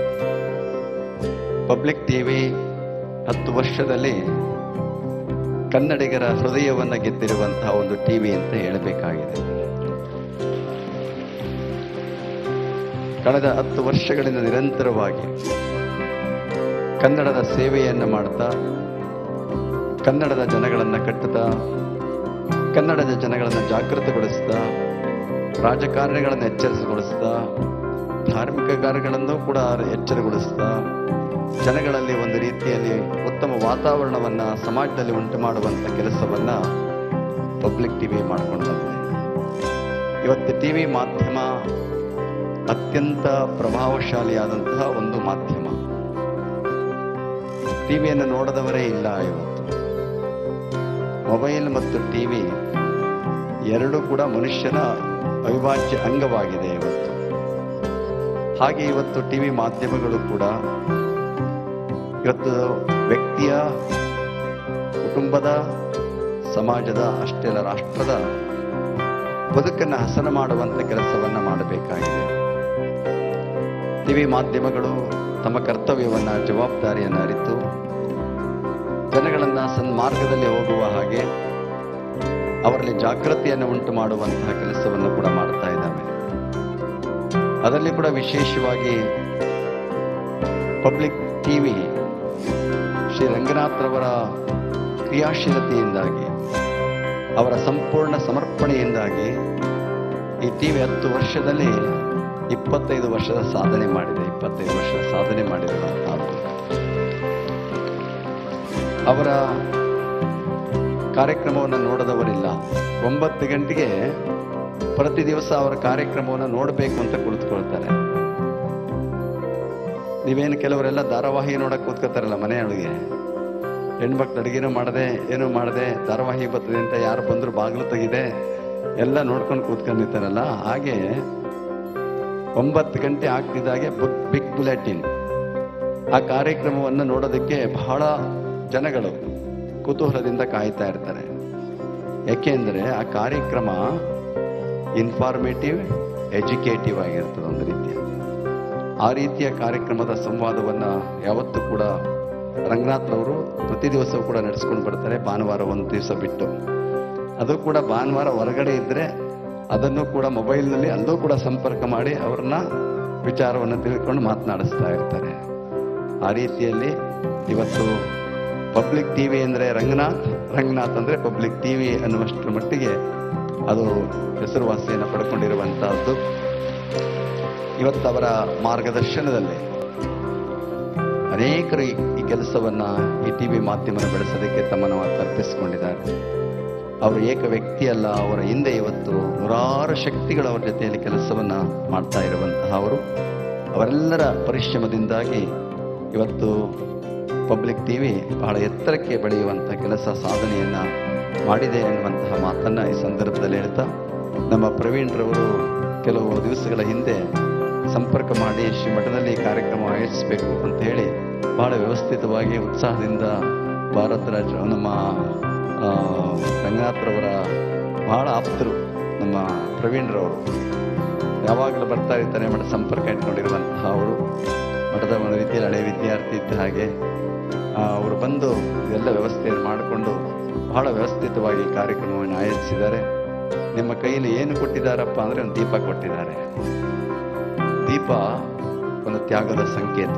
S6: ಪಬ್ಲಿಕ್ ಟಿವಿ 10 ವರ್ಷದಲ್ಲಿ ಕನ್ನಡಿಗರ ಹೃದಯವನ್ನು ಗೆದ್ದಿರುವಂತಹ ಒಂದು ಟಿವಿ ಅಂತ ಹೇಳಬೇಕಾಗಿದೆ. ಕಳೆದ 10 ವರ್ಷಗಳಿಂದ ನಿರಂತರವಾಗಿ ಕನ್ನಡದ ಸೇವೆಯನ್ನು ಮಾಡ್ತಾ, ಕನ್ನಡದ ಜನಗಳನ್ನು ಕಟ್ಟುತ್ತಾ, ಕನ್ನಡದ ಜನಗಳನ್ನು ಜಾಗೃತಗೊಳಿಸ್ತಾ, ರಾಜಕಾರಣಿಗಳನ್ನು ಎಚ್ಚರಿಸಿಗೊಳಿಸ್ತಾ, ಧಾರ್ಮಿಕ ಕಾರ್ಯಗಳನ್ನು ಕೂಡ ಎಚ್ಚರಗೊಳಿಸ್ತಾ, ಜನಗಳಲ್ಲಿ ಒಂದು ರೀತಿಯಲ್ಲಿ ಉತ್ತಮ ವಾತಾವರಣವನ್ನು ಸಮಾಜದಲ್ಲಿ ಉಂಟು ಮಾಡುವಂಥ ಕೆಲಸವನ್ನು ಪಬ್ಲಿಕ್ ಟಿವಿ ಮಾಡ್ಕೊಂಡು ಬಂದಿದೆ. ಇವತ್ತು ಟಿವಿ ಮಾಧ್ಯಮ ಅತ್ಯಂತ ಪ್ರಭಾವಶಾಲಿಯಾದಂತಹ ಒಂದು ಮಾಧ್ಯಮ. ಟಿವಿಯನ್ನು ನೋಡದವರೇ ಇಲ್ಲ ಇವತ್ತು. ಮೊಬೈಲ್ ಮತ್ತು ಟಿವಿ ಎರಡೂ ಕೂಡ ಮನುಷ್ಯನ ಅವಿಭಾಜ್ಯ ಅಂಗವಾಗಿದೆ ಇವತ್ತು. ಹಾಗೆ ಇವತ್ತು ಟಿವಿ ಮಾಧ್ಯಮಗಳು ಕೂಡ ಇವತ್ತು ವ್ಯಕ್ತಿಯ, ಕುಟುಂಬದ, ಸಮಾಜದ, ಅಷ್ಟೇ ಅಲ್ಲ ರಾಷ್ಟ್ರದ ಬದುಕನ್ನು ಹಸನು ಮಾಡುವಂಥ ಕೆಲಸವನ್ನು ಮಾಡಬೇಕಾಗಿದೆ. ಟಿವಿ ಮಾಧ್ಯಮಗಳು ತಮ್ಮ ಕರ್ತವ್ಯವನ್ನು, ಜವಾಬ್ದಾರಿಯನ್ನು ಅರಿತು ಜನಗಳನ್ನು ಸನ್ಮಾರ್ಗದಲ್ಲಿ ಹೋಗುವ ಹಾಗೆ ಅವರಲ್ಲಿ ಜಾಗೃತಿಯನ್ನು ಉಂಟು ಮಾಡುವಂತಹ ಕೆಲಸವನ್ನು ಕೂಡ ಮಾಡ್ತಾ ಇದ್ದಾವೆ. ಅದರಲ್ಲಿ ಕೂಡ ವಿಶೇಷವಾಗಿ ಪಬ್ಲಿಕ್ ಟಿವಿ ಶ್ರೀ ರಂಗನಾಥ್ರವರ ಕ್ರಿಯಾಶೀಲತೆಯಿಂದಾಗಿ, ಅವರ ಸಂಪೂರ್ಣ ಸಮರ್ಪಣೆಯಿಂದಾಗಿ ಈ ಟಿವಿ 10 ವರ್ಷದಲ್ಲಿ 25 ವರ್ಷದ ಸಾಧನೆ ಮಾಡಿದೆ. 25 ವರ್ಷದ ಸಾಧನೆ ಮಾಡಿರುವಂತಹದ್ದು. ಅವರ ಕಾರ್ಯಕ್ರಮವನ್ನು ನೋಡದವರಿಲ್ಲ. 9 ಗಂಟೆಗೆ ಪ್ರತಿ ದಿವಸ ಅವರ ಕಾರ್ಯಕ್ರಮವನ್ನು ನೋಡಬೇಕು ಅಂತ ಕುಳಿತುಕೊಳ್ತಾರೆ. ನೀವೇನು ಕೆಲವರೆಲ್ಲ ಧಾರಾವಾಹಿ ನೋಡಕ್ಕೆ ಕೂತ್ಕೋತಾರಲ್ಲ ಮನೆಯೊಳಗೆ, ಹೆಣ್ಮಕ್ಳು ಅಡುಗೆನೂ ಮಾಡದೆ ಏನೂ ಮಾಡದೆ ಧಾರಾವಾಹಿ ಬರ್ತದೆ ಅಂತ ಯಾರು ಬಂದರೂ ಬಾಗಿಲು ತೆಗಿದೆ ಎಲ್ಲ ನೋಡ್ಕೊಂಡು ಕೂತ್ಕೊಂಡಿರ್ತಾರಲ್ಲ, ಹಾಗೆ 9 ಗಂಟೆ ಆಗ್ತಿದ್ದಾಗೆ ಬಿಗ್ ಬುಲೆಟಿನ್ ಆ ಕಾರ್ಯಕ್ರಮವನ್ನು ನೋಡೋದಕ್ಕೆ ಬಹಳ ಜನಗಳು ಕುತೂಹಲದಿಂದ ಕಾಯ್ತಾ ಇರ್ತಾರೆ. ಯಾಕೆಂದರೆ ಆ ಕಾರ್ಯಕ್ರಮ ಇನ್ಫಾರ್ಮೇಟಿವ್, ಎಜುಕೇಟಿವ್ ಆಗಿರ್ತದೆ ಒಂದು ರೀತಿಯ. ಆ ರೀತಿಯ ಕಾರ್ಯಕ್ರಮದ ಸಂವಾದವನ್ನು ಯಾವತ್ತೂ ಕೂಡ ರಂಗನಾಥ್ರವರು ಪ್ರತಿ ದಿವಸವೂ ಕೂಡ ನಡೆಸ್ಕೊಂಡು ಬರ್ತಾರೆ, ಭಾನುವಾರ ಒಂದು ದಿವಸ ಬಿಟ್ಟು. ಅದು ಕೂಡ ಭಾನುವಾರ ಹೊರಗಡೆ ಇದ್ದರೆ ಅದನ್ನು ಕೂಡ ಮೊಬೈಲ್ನಲ್ಲಿ ಅಲ್ಲೂ ಕೂಡ ಸಂಪರ್ಕ ಮಾಡಿ ಅವ್ರನ್ನ ವಿಚಾರವನ್ನು ತಿಳ್ಕೊಂಡು ಮಾತನಾಡಿಸ್ತಾ ಇರ್ತಾರೆ. ಆ ರೀತಿಯಲ್ಲಿ ಇವತ್ತು ಪಬ್ಲಿಕ್ ಟಿವಿ ಅಂದರೆ ರಂಗನಾಥ್ ಅಂದರೆ ಪಬ್ಲಿಕ್ ಟಿವಿ ಅನ್ನುವಷ್ಟರ ಮಟ್ಟಿಗೆ ಅದು ಹೆಸರುವಾಸಿಯನ್ನು ಪಡ್ಕೊಂಡಿರುವಂತಹದ್ದು. ಇವತ್ತು ಅವರ ಮಾರ್ಗದರ್ಶನದಲ್ಲಿ ಅನೇಕರು ಈ ಕೆಲಸವನ್ನು, ಈ ಟಿವಿ ಮಾಧ್ಯಮವನ್ನು ಬೆಳೆಸೋದಕ್ಕೆ ತಮ್ಮನ್ನು ಅರ್ಪಿಸಿಕೊಂಡಿದ್ದಾರೆ. ಅವರು ಏಕ ವ್ಯಕ್ತಿ ಅಲ್ಲ, ಅವರ ಹಿಂದೆ ಇವತ್ತು ನೂರಾರು ಶಕ್ತಿಗಳು ಅವರ ಜೊತೆಯಲ್ಲಿ ಕೆಲಸವನ್ನು ಮಾಡ್ತಾ ಇರುವಂತಹ ಅವರು, ಅವರೆಲ್ಲರ ಪರಿಶ್ರಮದಿಂದಾಗಿ ಇವತ್ತು ಪಬ್ಲಿಕ್ ಟಿವಿ ಬಹಳ ಎತ್ತರಕ್ಕೆ ಬೆಳೆಯುವಂಥ ಕೆಲಸ ಸಾಧನೆಯನ್ನು ಮಾಡಿದೆ ಎನ್ನುವಂತಹ ಮಾತನ್ನು ಈ ಸಂದರ್ಭದಲ್ಲಿ ಹೇಳ್ತಾ, ನಮ್ಮ ಪ್ರವೀಣ್ರವರು ಕೆಲವು ದಿವಸಗಳ ಹಿಂದೆ ಸಂಪರ್ಕ ಮಾಡಿ ಶ್ರೀಮಠದಲ್ಲಿ ಕಾರ್ಯಕ್ರಮ ಆಯೋಜಿಸಬೇಕು ಅಂತ ಹೇಳಿ ಬಹಳ ವ್ಯವಸ್ಥಿತವಾಗಿ ಉತ್ಸಾಹದಿಂದ ಭಾರತರಾಜ್ ನಮ್ಮ ರಂಗನಾಥ್ರವರ ಬಹಳ ಆಪ್ತರು ನಮ್ಮ ಪ್ರವೀಣ್ರವರು ಯಾವಾಗಲೂ ಬರ್ತಾ ಇರ್ತಾರೆ, ಮಠ ಸಂಪರ್ಕ ಇಟ್ಕೊಂಡಿರುವಂತಹ ಅವರು ಮಠದ ಒಂದು ರೀತಿಯಲ್ಲಿ ಹಳೆಯ ವಿದ್ಯಾರ್ಥಿ ಇದ್ದ ಹಾಗೆ ಅವರು ಬಂದು ಎಲ್ಲ ವ್ಯವಸ್ಥೆಯನ್ನು ಮಾಡಿಕೊಂಡು ಬಹಳ ವ್ಯವಸ್ಥಿತವಾಗಿ ಕಾರ್ಯಕ್ರಮವನ್ನು ಆಯೋಜಿಸಿದ್ದಾರೆ. ನಿಮ್ಮ ಕೈಯಲ್ಲಿ ಏನು ಕೊಟ್ಟಿದ್ದಾರಪ್ಪ ಅಂದರೆ ಒಂದು ದೀಪ ಕೊಟ್ಟಿದ್ದಾರೆ. ದೀಪ ಒಂದು ತ್ಯಾಗದ ಸಂಕೇತ.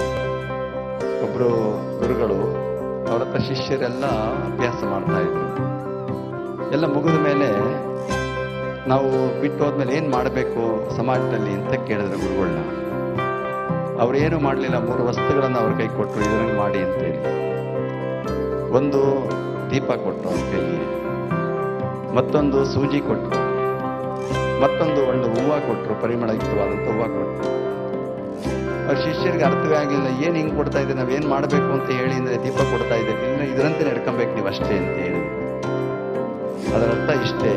S6: ಒಬ್ಬರು ಗುರುಗಳು ಅವರ ಹತ್ರ ಶಿಷ್ಯರೆಲ್ಲ ಅಭ್ಯಾಸ ಮಾಡ್ತಾ ಇದ್ರು. ಎಲ್ಲ ಮುಗಿದ ಮೇಲೆ ನಾವು ಬಿಟ್ಟು ಹೋದ್ಮೇಲೆ ಏನು ಮಾಡಬೇಕು ಸಮಾಜದಲ್ಲಿ ಅಂತ ಕೇಳಿದ್ರು ಗುರುಗಳನ್ನ. ಅವ್ರೇನು ಮಾಡಲಿಲ್ಲ, 3 ವಸ್ತುಗಳನ್ನು ಅವ್ರ ಕೈ ಕೊಟ್ಟರು, ಇದನ್ನು ಮಾಡಿ ಅಂತೇಳಿ. ಒಂದು ದೀಪ ಕೊಟ್ಟರು ಅವ್ರ ಕೈಗೆ, ಮತ್ತೊಂದು ಸೂಜಿ ಕೊಟ್ಟರು, ಮತ್ತೊಂದು ಒಂದು ಹೂವು ಕೊಟ್ಟರು, ಪರಿಮಳಯುಕ್ತವಾದಂಥ ಹೂವು ಕೊಟ್ಟರು. ಅವ್ರ ಶಿಷ್ಯರಿಗೆ ಅರ್ಥವೇ ಆಗಲಿಲ್ಲ, ಏನು ಹಿಂಗೆ ಕೊಡ್ತಾ ಇದ್ದೆ, ನಾವೇನು ಮಾಡಬೇಕು ಅಂತ ಹೇಳಿ ಅಂದರೆ ದೀಪ ಕೊಡ್ತಾ ಇದ್ದೇವೆ, ಇನ್ನು ಇದರಂತೆ ನಡ್ಕೊಬೇಕು ನೀವು ಅಷ್ಟೇ ಅಂತ ಹೇಳಿ. ಅದರ ಅರ್ಥ ಇಷ್ಟೇ,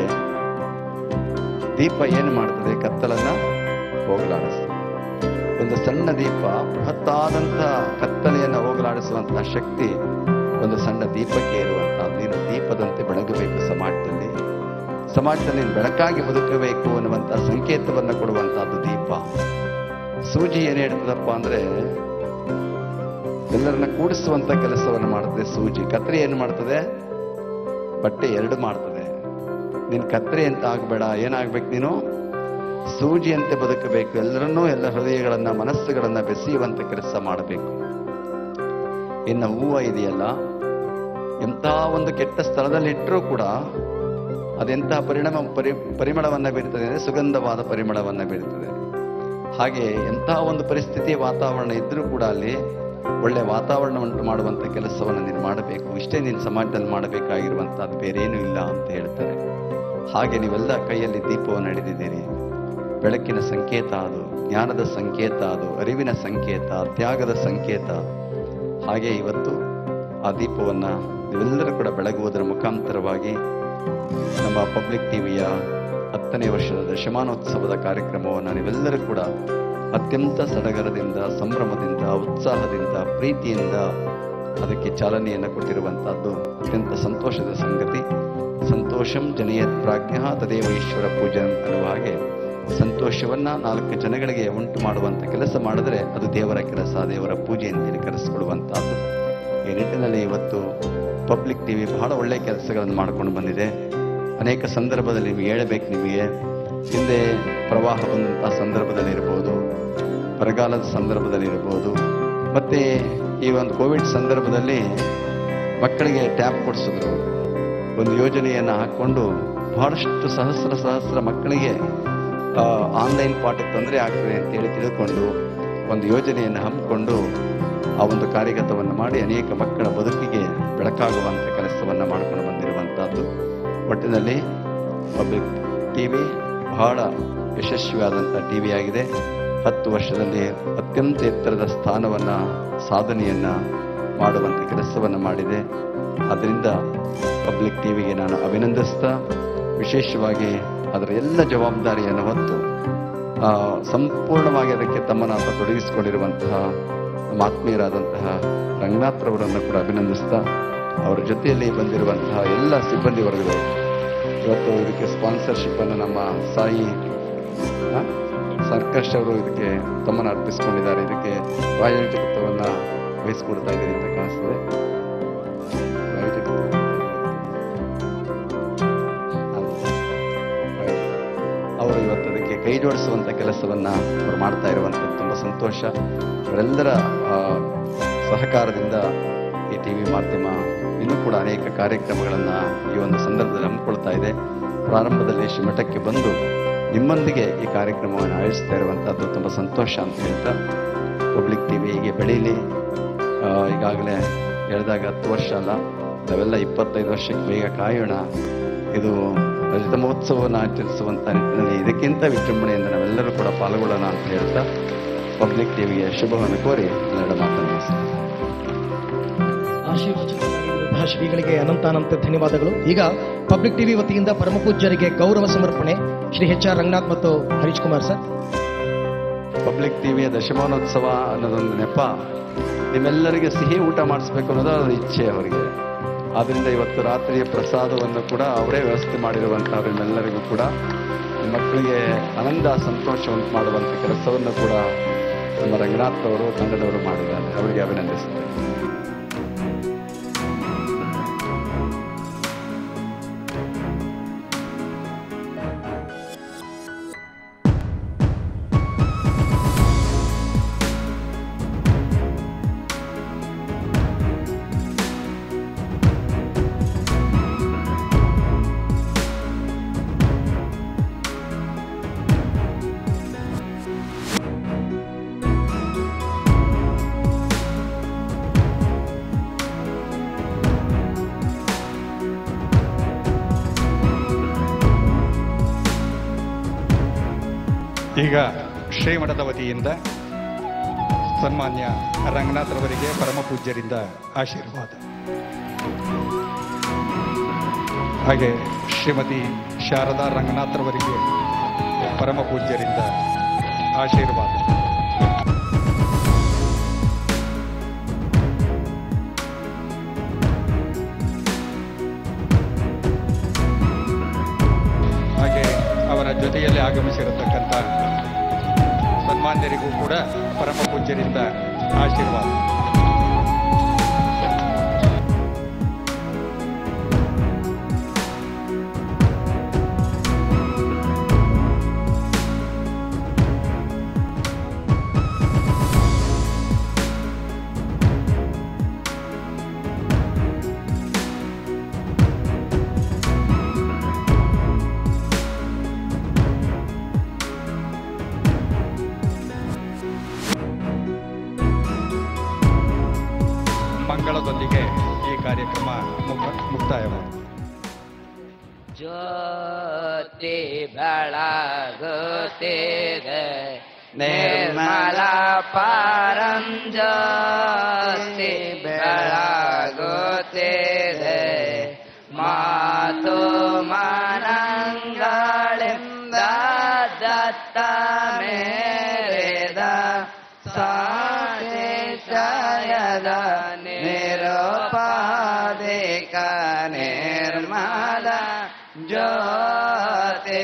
S6: ದೀಪ ಏನು ಮಾಡ್ತದೆ, ಕತ್ತಲನ್ನು ಹೋಗಲಾಡಿಸ್ತದೆ. ಒಂದು ಸಣ್ಣ ದೀಪ ಬೃಹತ್ತಾದಂಥ ಕತ್ತಲೆಯನ್ನು ಹೋಗಲಾಡಿಸುವಂತಹ ಶಕ್ತಿ ಒಂದು ಸಣ್ಣ ದೀಪಕ್ಕೆ ಇರುವಂತಹದ್ದು. ನೀನು ದೀಪದಂತೆ ಬೆಳಗಬೇಕು ಸಮಾಜದಲ್ಲಿ, ಸಮಾಜದಲ್ಲಿ ಬೆಳಕಾಗಿ ಬದುಕಬೇಕು ಅನ್ನುವಂಥ ಸಂಕೇತವನ್ನು ಕೊಡುವಂತಹದ್ದು ದೀಪ. ಸೂಜಿ ಏನು ಹೇಳ್ತದಪ್ಪ ಅಂದ್ರೆ ಎಲ್ಲರನ್ನ ಕೂಡಿಸುವಂತ ಕೆಲಸವನ್ನು ಮಾಡ್ತದೆ ಸೂಜಿ. ಕತ್ರಿ ಏನು ಮಾಡ್ತದೆ, ಬಟ್ಟೆ 2 ಮಾಡ್ತದೆ. ನೀನು ಕತ್ರಿ ಅಂತ ಆಗಬೇಡ, ಏನಾಗ್ಬೇಕು ನೀನು ಸೂಜಿಯಂತೆ ಬದುಕಬೇಕು. ಎಲ್ಲರನ್ನೂ ಎಲ್ಲ ಹೃದಯಗಳನ್ನ ಮನಸ್ಸುಗಳನ್ನ ಬೆಸೆಯುವಂತ ಕೆಲಸ ಮಾಡಬೇಕು. ಇನ್ನು ಹೂವು ಇದೆಯಲ್ಲ, ಎಂಥ ಒಂದು ಕೆಟ್ಟ ಸ್ಥಳದಲ್ಲಿ ಇಟ್ಟರೂ ಕೂಡ ಅದೆಂತಹ ಪರಿಮಳವನ್ನ ಬೀರ್ತದೆ ಅಂದರೆ ಸುಗಂಧವಾದ ಪರಿಮಳವನ್ನ ಬೀರ್ತದೆ. ಹಾಗೆ ಎಂಥ ಒಂದು ಪರಿಸ್ಥಿತಿ ವಾತಾವರಣ ಇದ್ರೂ ಕೂಡ ಅಲ್ಲಿ ಒಳ್ಳೆ ವಾತಾವರಣ ಉಂಟು ಮಾಡುವಂಥ ಕೆಲಸವನ್ನು ನೀನು ಮಾಡಬೇಕು. ಇಷ್ಟೇ ನೀನು ಸಮಾಜದಲ್ಲಿ ಮಾಡಬೇಕಾಗಿರುವಂಥದ್ದು, ಬೇರೇನೂ ಇಲ್ಲ ಅಂತ ಹೇಳ್ತಾರೆ. ಹಾಗೆ ನೀವೆಲ್ಲ ಕೈಯಲ್ಲಿ ದೀಪವನ್ನು ಹಿಡಿದಿದ್ದೀರಿ. ಬೆಳಕಿನ ಸಂಕೇತ ಅದು, ಜ್ಞಾನದ ಸಂಕೇತ ಅದು, ಅರಿವಿನ ಸಂಕೇತ, ತ್ಯಾಗದ ಸಂಕೇತ. ಹಾಗೆ ಇವತ್ತು ಆ ದೀಪವನ್ನು ನೀವೆಲ್ಲರೂ ಕೂಡ ಬೆಳಗುವುದರ ಮುಖಾಂತರವಾಗಿ ನಮ್ಮ ಪಬ್ಲಿಕ್ ಟಿವಿಯ 10ನೇ ವರ್ಷದ ದಶಮಾನೋತ್ಸವದ ಕಾರ್ಯಕ್ರಮವನ್ನು ನೀವೆಲ್ಲರೂ ಕೂಡ ಅತ್ಯಂತ ಸಡಗರದಿಂದ, ಸಂಭ್ರಮದಿಂದ, ಉತ್ಸಾಹದಿಂದ, ಪ್ರೀತಿಯಿಂದ ಅದಕ್ಕೆ ಚಾಲನೆಯನ್ನು ಕೊಟ್ಟಿರುವಂತಹದ್ದು ಅತ್ಯಂತ ಸಂತೋಷದ ಸಂಗತಿ. ಸಂತೋಷಂ ಜನಯತ್ ಪ್ರಾಜ್ಞ ತದೇವ ಈಶ್ವರ ಪೂಜನ್ ಅನ್ನುವ ಹಾಗೆ ಸಂತೋಷವನ್ನ 4 ಜನಗಳಿಗೆ ಉಂಟು ಮಾಡುವಂತ ಕೆಲಸ ಮಾಡಿದ್ರೆ ಅದು ದೇವರ ಕೆಲಸ, ದೇವರ ಪೂಜೆ ಅಂತೇಳಿ ಕರೆಸಿಕೊಡುವಂತಹದ್ದು. ಈ ನಿಟ್ಟಿನಲ್ಲಿ ಇವತ್ತು ಪಬ್ಲಿಕ್ ಟಿವಿ ಬಹಳ ಒಳ್ಳೆಯ ಕೆಲಸಗಳನ್ನು ಮಾಡ್ಕೊಂಡು ಬಂದಿದೆ. ಅನೇಕ ಸಂದರ್ಭದಲ್ಲಿ ನಿಮಗೆ ಹೇಳಬೇಕು, ನಿಮಗೆ ಹಿಂದೆ ಪ್ರವಾಹ ಬಂದಂತಹ ಸಂದರ್ಭದಲ್ಲಿರ್ಬೋದು, ಬರಗಾಲದ ಸಂದರ್ಭದಲ್ಲಿರ್ಬೋದು, ಮತ್ತೆ ಈ ಒಂದು ಕೋವಿಡ್ ಸಂದರ್ಭದಲ್ಲಿ ಮಕ್ಕಳಿಗೆ ಟ್ಯಾಬ್ ಕೊಡಿಸಿದ್ರು. ಒಂದು ಯೋಜನೆಯನ್ನು ಹಾಕ್ಕೊಂಡು ಬಹಳಷ್ಟು ಸಹಸ್ರ ಮಕ್ಕಳಿಗೆ ಆನ್ಲೈನ್ ಪಾಠಕ್ಕೆ ತೊಂದರೆ ಆಗ್ತದೆ ಅಂತೇಳಿ ತಿಳ್ಕೊಂಡು ಒಂದು ಯೋಜನೆಯನ್ನು ಹಮ್ಮಿಕೊಂಡು ಆ ಒಂದು ಕಾರ್ಯಗತವನ್ನು ಮಾಡಿ ಅನೇಕ ಮಕ್ಕಳ ಬದುಕಿಗೆ ಬೆಳಕಾಗುವಂಥ ಕೆಲಸವನ್ನು ಮಾಡ್ಕೊಂಡು ಬಂದಿರುವಂಥದ್ದು. ಒಟ್ಟಿನಲ್ಲಿ ಪಬ್ಲಿಕ್ ಟಿವಿ ಬಹಳ ಯಶಸ್ವಿಯಾದಂಥ ಟಿವಿ ಆಗಿದೆ. 10 ವರ್ಷದಲ್ಲಿ ಅತ್ಯಂತ ಎತ್ತರದ ಸ್ಥಾನವನ್ನು, ಸಾಧನೆಯನ್ನು ಮಾಡುವಂಥ ಕೆಲಸವನ್ನು ಮಾಡಿದೆ. ಆದ್ದರಿಂದ ಪಬ್ಲಿಕ್ ಟಿವಿಗೆ ನಾನು ಅಭಿನಂದಿಸ್ತಾ, ವಿಶೇಷವಾಗಿ ಅದರ ಎಲ್ಲ ಜವಾಬ್ದಾರಿಯನ್ನು ಹೊತ್ತು ಸಂಪೂರ್ಣವಾಗಿ ಅದಕ್ಕೆ ತಮ್ಮನ್ನು ತೊಡಗಿಸಿಕೊಂಡಿರುವಂತಹ ನಮ್ಮ ಆತ್ಮೀಯರಾದಂತಹ ರಂಗನಾಥ್ರವರನ್ನು ಕೂಡ ಅಭಿನಂದಿಸ್ತಾ, ಅವರ ಜೊತೆಯಲ್ಲಿ ಬಂದಿರುವಂತಹ ಎಲ್ಲ ಸಿಬ್ಬಂದಿ ವರ್ಗದವರು, ಇವತ್ತು ಇದಕ್ಕೆ ಸ್ಪಾನ್ಸರ್ಶಿಪ್ಪನ್ನು ನಮ್ಮ ಸಾಯಿ ಸರ್ಕರ್ಷ್ ಅವರು ಇದಕ್ಕೆ ತಮ್ಮನ್ನು ಅರ್ಪಿಸಿಕೊಂಡಿದ್ದಾರೆ. ಇದಕ್ಕೆ ಪ್ರಾಯೋಜಕತ್ವವನ್ನು ವಹಿಸಿಕೊಡ್ತಾ ಇದ್ದಾರೆ ಅಂತ ಕಾಣಿಸ್ತದೆ. ಅವರು ಇವತ್ತು ಅದಕ್ಕೆ ಕೈ ಜೋಡಿಸುವಂಥ ಕೆಲಸವನ್ನು ಅವರು ಮಾಡ್ತಾ ಇರುವಂಥದ್ದು ತುಂಬ ಸಂತೋಷ. ಅವರೆಲ್ಲರ ಸಹಕಾರದಿಂದ ಈ ಟಿವಿ ಮಾಧ್ಯಮ ಇನ್ನೂ ಕೂಡ ಅನೇಕ ಕಾರ್ಯಕ್ರಮಗಳನ್ನು ಈ ಒಂದು ಸಂದರ್ಭದಲ್ಲಿ ಹಮ್ಮಿಕೊಳ್ತಾ ಇದೆ. ಪ್ರಾರಂಭದಲ್ಲಿ ಶ್ರೀಮಠಕ್ಕೆ ಬಂದು ನಿಮ್ಮೊಂದಿಗೆ ಈ ಕಾರ್ಯಕ್ರಮವನ್ನು ಆಯೋಜಿಸ್ತಾ ಇರುವಂಥದ್ದು ತುಂಬ ಸಂತೋಷ ಅಂತ ಹೇಳ್ತಾ, ಪಬ್ಲಿಕ್ ಟಿವಿ ಹೀಗೆ ಬೆಳೀಲಿ. ಈಗಾಗಲೇ ಹೇಳಿದಾಗ 10 ವರ್ಷ ಅಲ್ಲ, ನಾವೆಲ್ಲ 25 ವರ್ಷಕ್ಕೆ ಬೇಗ ಕಾಯೋಣ. ಇದು ರಜತ ಮಹೋತ್ಸವವನ್ನು ಆಚರಿಸುವಂಥ ನಿಟ್ಟಿನಲ್ಲಿ ಇದಕ್ಕಿಂತ ವಿಜೃಂಭಣೆಯಿಂದ ನಾವೆಲ್ಲರೂ ಕೂಡ ಪಾಲ್ಗೊಳ್ಳೋಣ ಅಂತ ಹೇಳ್ತಾ ಪಬ್ಲಿಕ್ ಟಿವಿಗೆ ಶುಭವನ್ನು ಕೋರಿ 2 ಮಾತನ್ನು
S1: ಆಶೀರ್ವಚನ ಶ್ರೀಗಳಿಗೆ ಅನಂತಾನಂತ ಧನ್ಯವಾದಗಳು. ಈಗ ಪಬ್ಲಿಕ್ ಟಿವಿ ವತಿಯಿಂದ ಪರಮಪೂಜ್ಯರಿಗೆ ಗೌರವ ಸಮರ್ಪಣೆ ಶ್ರೀ HR ರಂಗನಾಥ್ ಮತ್ತು ಹರೀಶ್ ಕುಮಾರ್ ಸರ್.
S6: ಪಬ್ಲಿಕ್ ಟಿವಿಯ ದಶಮಾನೋತ್ಸವ ಅನ್ನೋದೊಂದು ನೆಪ, ನಿಮ್ಮೆಲ್ಲರಿಗೆ ಸಿಹಿ ಊಟ ಮಾಡಿಸ್ಬೇಕು ಅನ್ನೋದು ಅವ್ರ ಇಚ್ಛೆ ಅವರಿಗೆ. ಆದ್ದರಿಂದ ಇವತ್ತು ರಾತ್ರಿಯ ಪ್ರಸಾದವನ್ನು ಕೂಡ ಅವರೇ ವ್ಯವಸ್ಥೆ ಮಾಡಿರುವಂತಹ ನಿಮ್ಮೆಲ್ಲರಿಗೂ ಕೂಡ ಮಕ್ಕಳಿಗೆ ಆನಂದ ಸಂತೋಷವನ್ನು ಮಾಡುವಂಥ ಕೆಲಸವನ್ನು ಕೂಡ ನಮ್ಮ ರಂಗನಾಥ್ ಅವರು ತಂಡದವರು ಮಾಡಿದ್ದಾರೆ. ಅವರಿಗೆ ಅಭಿನಂದಿಸುತ್ತೇನೆ.
S3: ಈಗ ಶ್ರೀಮಠದ ವತಿಯಿಂದ ಸನ್ಮಾನ್ಯ ರಂಗನಾಥರವರಿಗೆ ಪರಮ ಪೂಜ್ಯರಿಂದ ಆಶೀರ್ವಾದ, ಹಾಗೆ ಶ್ರೀಮತಿ ಶಾರದಾ ರಂಗನಾಥರವರಿಗೆ ಪರಮ ಪೂಜ್ಯರಿಂದ ಆಶೀರ್ವಾದ. ಹಾಗೆ ಅವರ ಜೊತೆಯಲ್ಲಿ ಆಗಮಿಸಿರತಕ್ಕಂಥ ಸನ್ಮಾನ್ಯರಿಗೂ ಕೂಡ ಪರಮ ಪೂಜ್ಯರಿಂದ ಆಶೀರ್ವಾದ. ಮಂಗಳದೊಂದಿಗೆ ಈ ಕಾರ್ಯಕ್ರಮ ಮುಕ್ತಾಯವಾಗಿದೆ.
S4: ಜ್ಯೋತಿ ಬೆಳಗುತ್ತಿದೆ ನಿರ್ಮಲ ಪರಂಜ್ಯೋತಿ ಬೆಳಗುತ್ತಿದೆ ಮಾತು ಮನಗಳಿಂದ ದತ್ತ ಮೇರೆದ ಸಾಯದ ನಿರುಪಾಧಿಕ ನಿರ್ಮಲ ಜ್ಯೋತಿ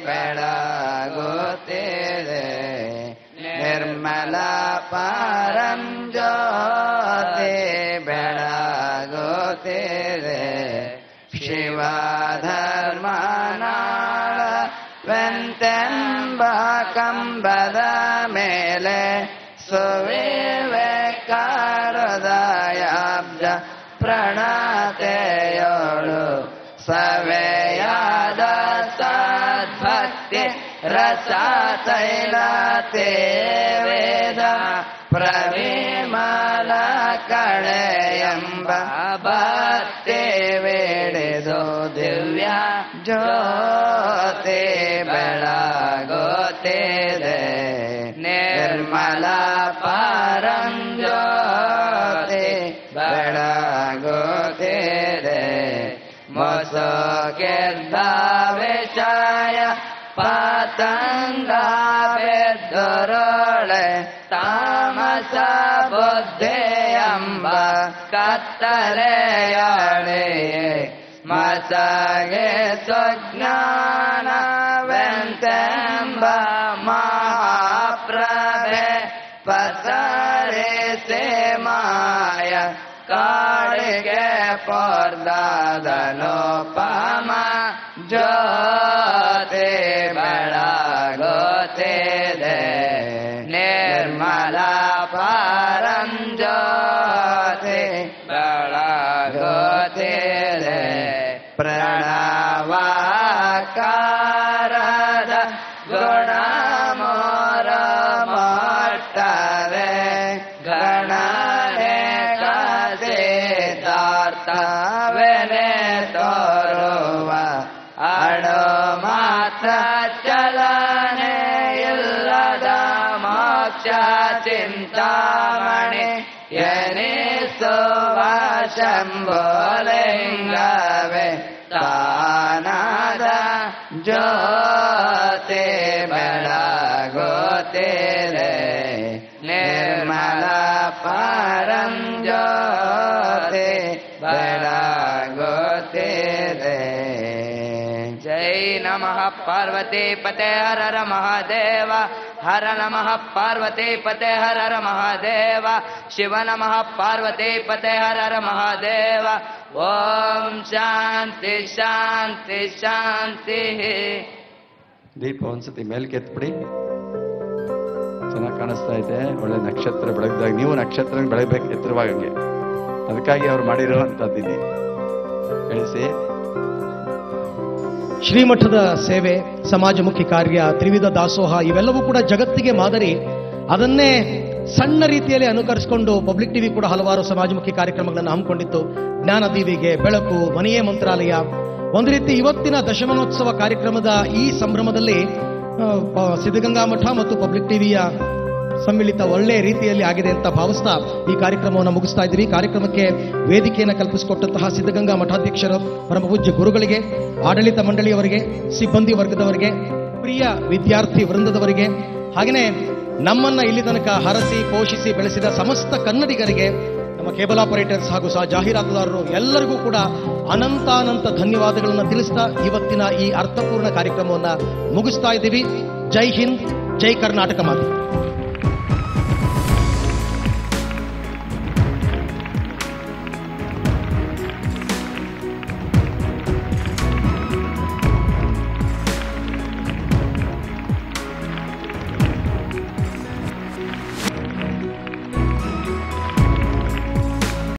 S4: ಬೆಳಗುತ್ತಿದೆ ನಿರ್ಮಲ ಪರಂಜ್ಯೋತಿ ಬೆಳಗುತ್ತಿದೆ ಶಿವ ಧರ್ಮನಾಳವೆಂತೆಂಬ ಕಂಬದ ಮೇಲೆ ಸುವಿವೇಕಹೃದಯಾಬ್ಜ ಪ್ರಣತೆಯೋಳು ಸವೆಯಾದ ಸದ್ಭಕ್ತಿ ರಸ ತೈಲತೆ ವೇದ ಪ್ರವಿಮಲ ಕಳೆಯಂಬ ಭಕ್ತಿ ವೇಡೆದು ದಿವ್ಯ ಜ್ಯೋತಿ ಬೆಳಗುತ್ತಿದೆ ನಿರ್ಮಲ ಪರಂಜ್ಯೋತಿ ಬೆಳಗುತ್ತಿದೆ ಮೊಸಗೆದ್ದ ವಿಷಯ ಪತಂಗ ಬೆದ್ದರೊಳೆ ತಾಮಸ ಬುದ್ಧಿ ಎಂಬ ಕತ್ತಲೆಯೊಳೆ ಮಸಗೆ ಸ್ವಜ್ಞಾನವೆಂತೆಂಬ ಮಹಾಪ್ರಭೆ ಪಸರಿಸಿ ಮಾಯ ಕಾಳಿಗೆ ಪೊರ್ದಾದನೋಪಮ ಜ್ಯೋತಿ ಬೆಳಗುತ್ತಿದೆ ನಿರ್ಮಲ ಪರಂಜ್ಯೋತಿ ಬೆಳಗುತ್ತಿದೆ ಪ್ರಣವಾಕಾರದ ಗುಣಮೋರ ಮಟ್ಟರೆ ಗಣರೇಖಾರ್ಥವೆನೆ ತೋರುವ ಅಡು ಮಾತ್ರ ಚಲನೆ ಇಲ್ಲದ ಮೋಕ್ಷ ಚಿಂತಾಮಣಿ ಎನಿಸೋ ಶಂಭೋಲಿಂಗವೇ ತಾನಾದ ಜ್ಯೋತಿ ಬೆಳಗುತ್ತಿರೆ ನಿರ್ಮಲ ಪರಂ ಜ್ಯೋತಿ ಬೆಳಗುತ್ತಿರೆ. ಜೈ ನಮಃ ಪಾರ್ವತಿ ಪತೆ ಹರ ಹರ ಮಹಾದೇವ. ಹರ ನಮಃ ಪಾರ್ವತಿ ಪತೆ ಹರ ಹರ ಮಹಾದೇವ. ಶಿವ ನಮಃ ಪಾರ್ವತಿ ಪತೆ ಹರ ಹರ ಮಹಾದೇವ. ಓಂ ಶಾಂತಿ ಶಾಂತಿ ಶಾಂತಿ.
S6: ದೀಪ ಒಂದ್ಸತಿ ಮೇಲ್ಕೆ ಎತ್ಬಿಡಿ. ಚೆನ್ನಾಗಿ ಕಾಣಿಸ್ತಾ ಇದೆ. ಒಳ್ಳೆ ನಕ್ಷತ್ರ ಬೆಳಗ್ದಾಗ ನೀವು ನಕ್ಷತ್ರ ಬೆಳಗ್ಬೇಕು ಎತ್ತರವಾಗಂಗೆ. ಅದಕ್ಕಾಗಿ ಅವ್ರು ಮಾಡಿರೋಂಥದ್ದಿದೆ. ಹೇಳಿಸಿ.
S1: ಶ್ರೀಮಠದ ಸೇವೆ, ಸಮಾಜಮುಖಿ ಕಾರ್ಯ, ತ್ರಿವಿಧ ದಾಸೋಹ ಇವೆಲ್ಲವೂ ಕೂಡ ಜಗತ್ತಿಗೆ ಮಾದರಿ. ಅದನ್ನೇ ಸಣ್ಣ ರೀತಿಯಲ್ಲಿ ಅನುಕರಿಸಿಕೊಂಡು ಪಬ್ಲಿಕ್ ಟಿವಿ ಕೂಡ ಹಲವಾರು ಸಮಾಜಮುಖಿ ಕಾರ್ಯಕ್ರಮಗಳನ್ನು ಹಮ್ಮಿಕೊಂಡಿತ್ತು. ಜ್ಞಾನದೀವಿಗೆ, ಬೆಳಕು, ಮನೆಯೇ ಮಂತ್ರಾಲಯ. ಒಂದು ರೀತಿ ಇವತ್ತಿನ ದಶಮಾನೋತ್ಸವ ಕಾರ್ಯಕ್ರಮದ ಈ ಸಂಭ್ರಮದಲ್ಲಿ ಸಿದ್ಧಗಂಗಾ ಮಠ ಮತ್ತು ಪಬ್ಲಿಕ್ ಟಿವಿಯ ಸಮ್ಮಿಳಿತ ಒಳ್ಳೆ ರೀತಿಯಲ್ಲಿ ಆಗಿದೆ ಅಂತ ಭಾವಿಸ್ತಾ ಈ ಕಾರ್ಯಕ್ರಮವನ್ನು ಮುಗಿಸ್ತಾ ಇದ್ದೀವಿ. ಕಾರ್ಯಕ್ರಮಕ್ಕೆ ವೇದಿಕೆಯನ್ನು ಕಲ್ಪಿಸಿಕೊಟ್ಟಂತಹ ಸಿದ್ಧಗಂಗಾ ಮಠಾಧ್ಯಕ್ಷರು, ಪರಮ ಪೂಜ್ಯ ಗುರುಗಳಿಗೆ, ಆಡಳಿತ ಮಂಡಳಿಯವರಿಗೆ, ಸಿಬ್ಬಂದಿ ವರ್ಗದವರಿಗೆ, ಪ್ರಿಯ ವಿದ್ಯಾರ್ಥಿ ವೃಂದದವರಿಗೆ, ಹಾಗೆಯೇ ನಮ್ಮನ್ನ ಇಲ್ಲಿ ತನಕ ಹರಸಿ ಪೋಷಿಸಿ ಬೆಳೆಸಿದ ಸಮಸ್ತ ಕನ್ನಡಿಗರಿಗೆ, ನಮ್ಮ ಕೇಬಲ್ ಆಪರೇಟರ್ಸ್ ಹಾಗೂ ಸಹ ಜಾಹೀರಾತುದಾರರು ಎಲ್ಲರಿಗೂ ಕೂಡ ಅನಂತಾನಂತ ಧನ್ಯವಾದಗಳನ್ನು ತಿಳಿಸ್ತಾ ಇವತ್ತಿನ ಈ ಅರ್ಥಪೂರ್ಣ ಕಾರ್ಯಕ್ರಮವನ್ನು ಮುಗಿಸ್ತಾ ಇದ್ದೀವಿ. ಜೈ ಹಿಂದ್, ಜೈ ಕರ್ನಾಟಕ ಮಾತೆ.